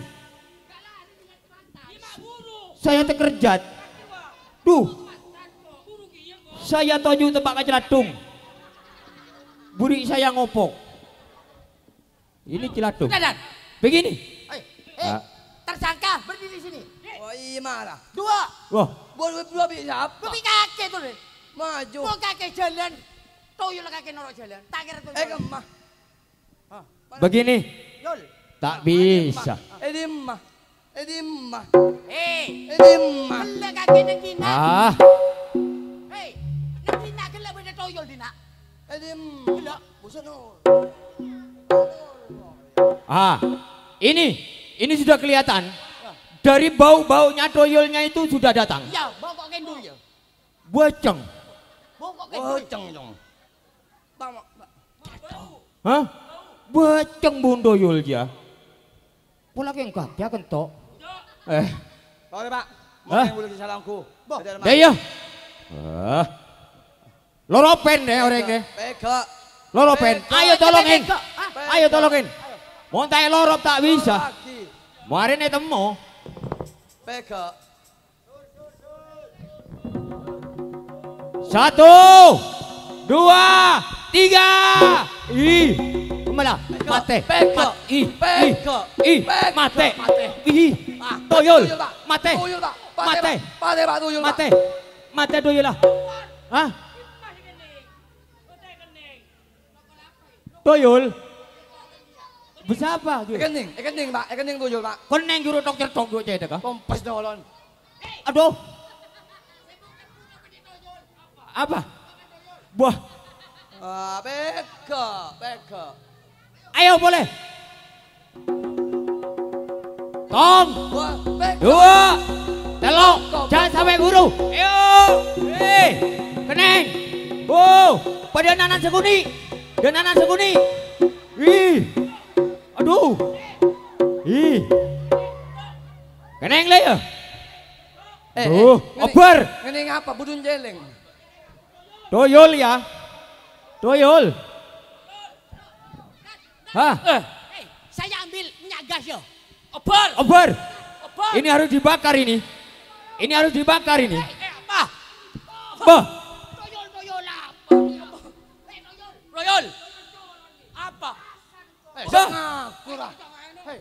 Saya terkerjat. Duh. Saya toju tebak kacelatung. Buri saya ngopok. Ini celatung. Dan. Begini. Eh, eh, tersangka berdiri sini. Oh iya mana? Dua. Wah. Buat dua bisa apa? Kopi kakek tuh deh. Maju. Mau kakek jalan. Toyol kakek norok jalan. Tak kira tuh. Eh kemah. Begini. Yol. Tak bisa. Eh di mah. Eh di mah. Eh. Eh di mah. Gila kakek nang dina. Ah. Hei. Nang dina gila beda toyol dina. Eh di mah. Gila. Bosan no. Ah. Ini. Ini sudah kelihatan. Dari bau-baunya toyolnya itu sudah datang. Ya, bawa kok kendul ya. Boceng. Bawa kok Oh kendul. ceng ceng. Bang. Hah? Boceng bun toyol dia. Pola kengkak dia kentok. Eh. Sorry Pak. Hah? Mau boleh salamku. Dah ya. Ah. Loropen deh orang deh. Pega. Loropen. Ayo tolongin. Ayo tolongin. Mau tanya lorop tak bisa. Mari nih temu. Pega. Satu, dua, tiga. Ih, kemana? Mate, Pega. ih, Pega. ih, mate, ih, toyol, mate, Tuyul Pak. mate, Pate Pak tuyul Pak. mate, mate toyol lah. Hah? Toyol? Bisa apa? Ekening, ekening Pak, ekening tuyul Pak. Koneng juru tok certok gue cedek ah. Kompas dolon. Aduh, Apa? Wah. Ah, beka, beka. Ayo boleh. Tong. Wah, beka. Dua. Telok. Jangan sampai guru. Ayo. Hei. Keneng. Bu. Pada nanan seguni. Dan nanan seguni. Ih. Aduh. Ih. Keneng lah ya. Eh, Tuh, eh, oper. Ini ngapa budun jeleng? Doyol ya. Doyol. Hah? Eh, saya ambil minyak gas ya. Oper. Oper. Oper. Ini harus dibakar ini. Ini harus dibakar ini. Eh, apa? Bah. Doyol, doyol apa? Eh, doyol. Doyol. Apa? Eh, Bah. ngaku lah. Hei.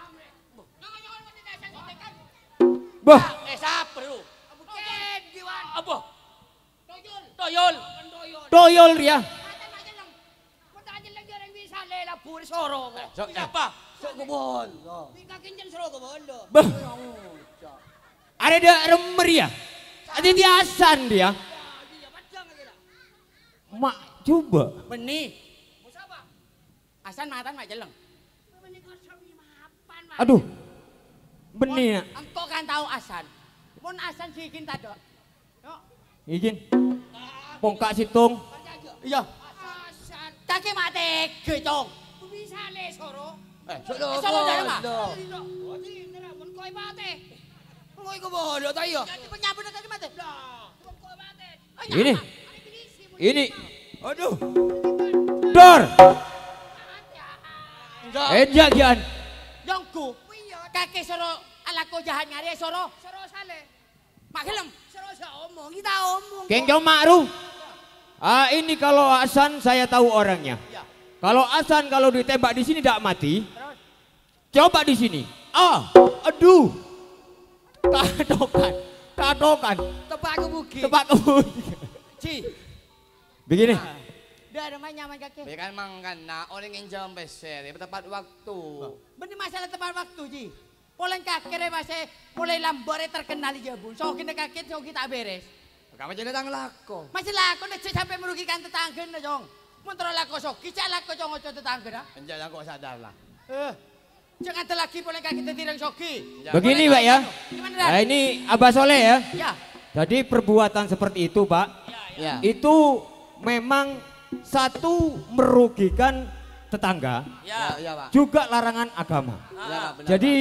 Bah. Eh, siapa lu? Apa? Doyol. Doyol. Doyol dia. Sok Apa? Sok kebon. Bah. Ada dia remer ya. Ada dia asan dia. Mak coba. Benih. Asan matan mak jeleng. Aduh. Benih. Engkau kan tahu asan. Mun asan sikin tado. Izin. Pongkak situng. Iya. Kaki mati gecong. Bisa le soro. Eh, sok do. Soro dari mah. Mun koy mate. Ngoy ko bodoh ta iya. Jadi penyambut tadi mate. Lah, mun koy mate. Ini. Ini. Aduh. Dor. Enjak gian. Yongku. Kaki soro ala ko jahat ngare soro. Soro sale. Mak gelem. Soro sa omong, kita omong. Keng Jong Ma'ruf. Ah, ini kalau Hasan saya tahu orangnya. Kalau Hasan kalau ditembak di sini tidak mati. Coba di sini. Ah, aduh. Katokan. Katokan. Tebak kebuki. Tebak kebuki. Ci. Begini. Dah ada main nyaman kaki. Bekan mangkana orang yang jam beser tepat waktu. Benih masalah tepat waktu Ji. Polen kakek masih mulai lambore terkenal di Jabun. So kita kakek so kita beres. Kamu jadi datang lako. Masih lako nih sampai merugikan tetangga nih jong. Montro lako so kita lako jong ojo tetangga dah. Jangan kok sadar lah. Eh. Jangan telaki polen kakek tetirang soki. Begini Pak ya. Gimana Nah, ini Abah Soleh ya. Ya. Jadi perbuatan seperti itu Pak. Ya. Itu memang satu merugikan tetangga. Ya, ya Pak. Juga larangan agama. Ya, benar, jadi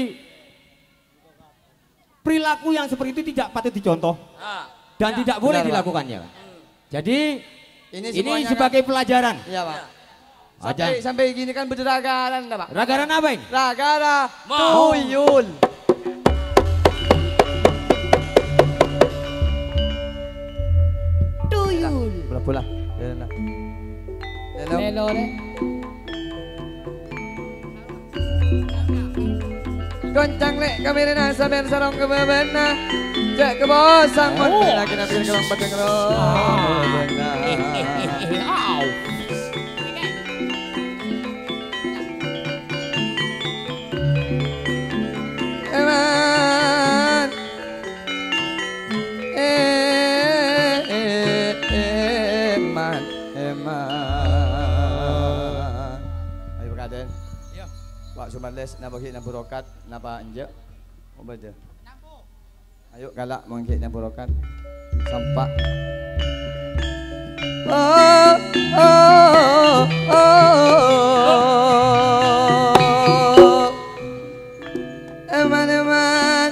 perilaku yang seperti itu tidak patut dicontoh dan ya, tidak boleh benar, dilakukannya. Pak. Jadi ini, ini sebagai kan, pelajaran. Iya Pak. Sampai, sampai gini kan berderagaran dah Pak. Ragaran apa ini? Ragara tuyul. Tuyul. Bola bola. Lelo. Lelo le. Goncang lek kamera na sabar sarong ke bebena. Cek ke bosang mon lagi na bir kelong bateng ro. Au. Eman. Eh eh eman eman. Ayo Kaden. Iya. Pak Sumarles na bagi na burokat napa anje? Oba je. Ayo galak mangkit na burokat. Sampak. Oh oh oh. Eman eman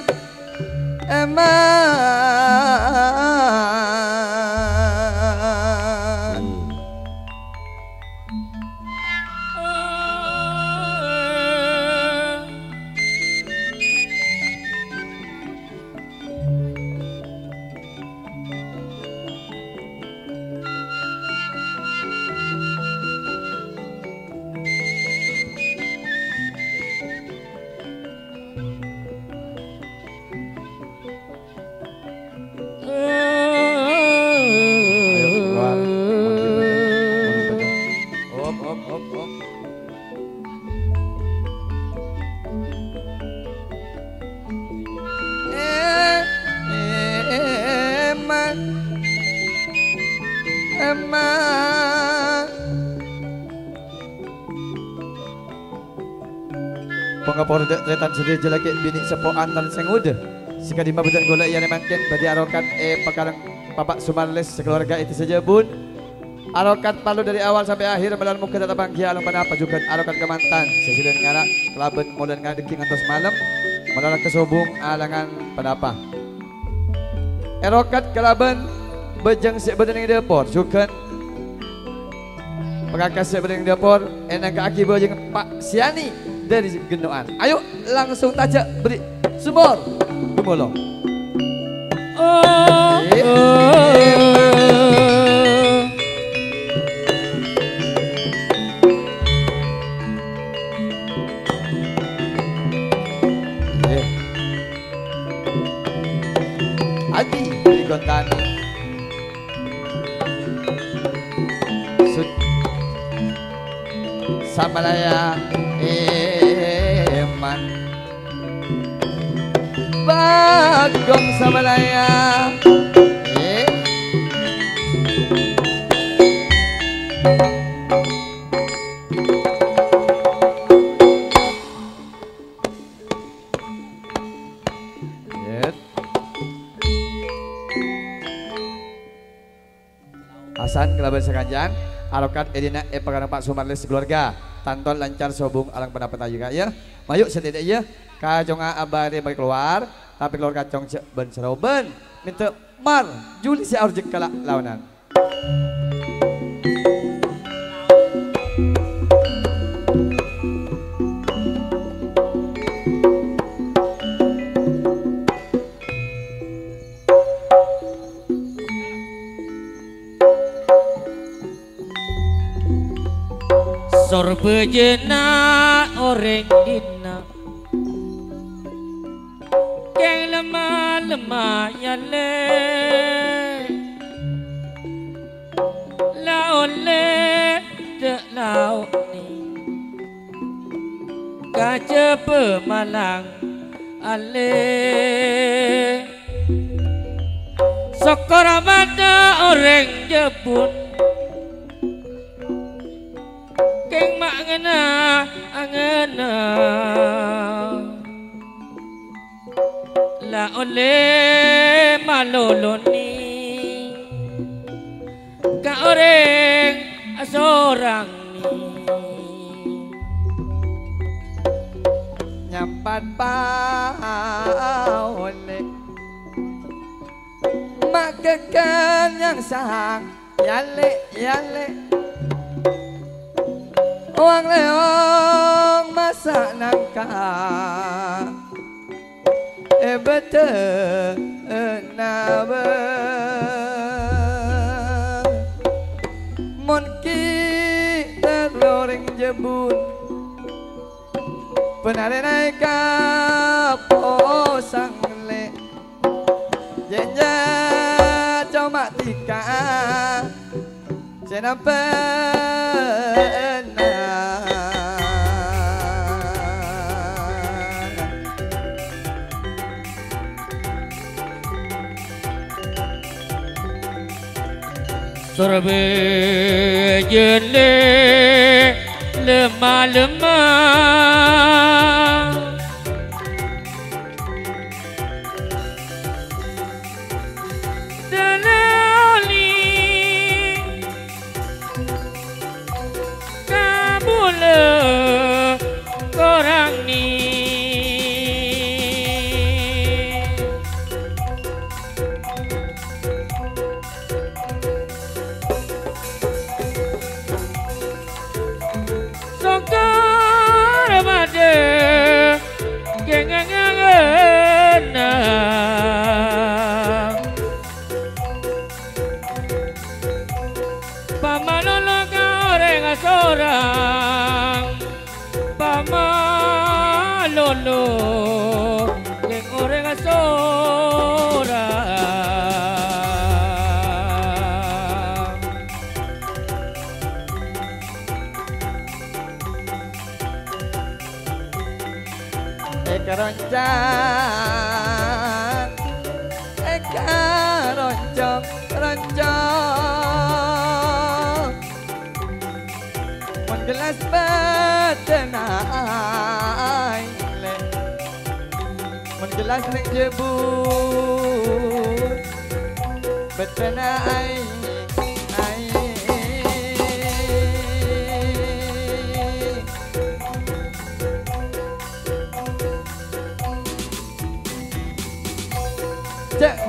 eman. lapor dek tretan sedih jelaki bini sepoan tan sing udah. Sika di mabutan golek yang mangkin badi arokat eh pakarang Bapak Sumarles sekeluarga itu saja bun. Arokat palu dari awal sampai akhir melalui muka tetap bangkia alung panapa juga arokat kemantan. Sesilin ngarak kelaben molen ngadeki ngantos malam melalui kesobung alangan panapa. Erokat kelaben bejeng sik beden ing dapur sukan pengakas sik beden ing dapur enang kaki bejeng Pak Siani dari gendoan. Ayo langsung tajak beri sumur gumolo. Oh, eh. oh. Adi Trigontani Sud Samalaya Eman Bagong Samalaya eh. Hasan kelaban sekanjang arokat edina e pakarang Pak Sumarles keluarga tanton lancar sobung alang pendapat juga ya mayuk setidak ya kajonga abari bagi keluar tapi keluar kacong cek ben seroben minta mar juli si aurjek kalak lawanan Sorbejena orang dina Keng lemah-lemah yale Laon le dek laon ni Kaca pemalang ale Sokoramada orang Jepun Keng mak ngena angena La ole maloloni Ka orang asorang ni Nyampat paole Mak kekan yang sang Yale yale Uang leong masak nangka Eh betul nabe Mon kita loreng jebun Penare naik posang le Jenja cuma tika Senampen Sorbejele lemah-lemah Dalali kabule korang ni Pamalolo ka orang asorang Pamalolo Keng orang asorang Eka roncang Eka roncong roncong Mon gelas batenai jelas ning jebun betena ai ai cek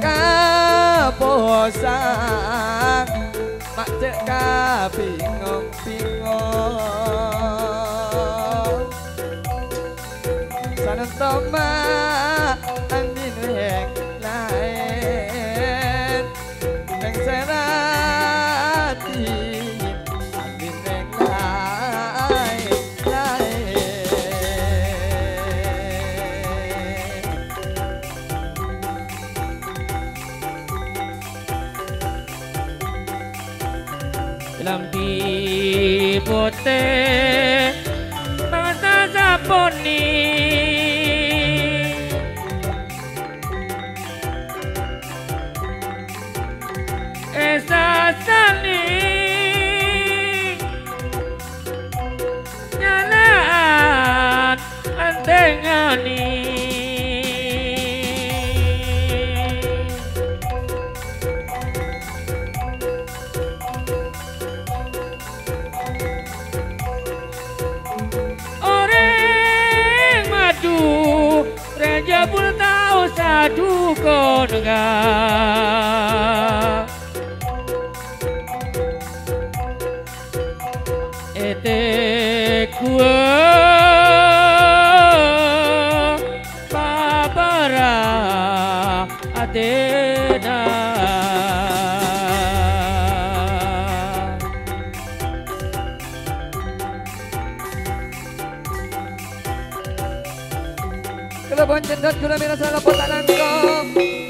kaposang mak cek ka bingung bingung sanen toma andin yang lain neng serati andin yang lain lain lampi putih bangsa saponi esa saling nyalaan antengani Raja pun tahu satu konga ete kua babara adena Kalau bonceng dan gula merah salah potan angkong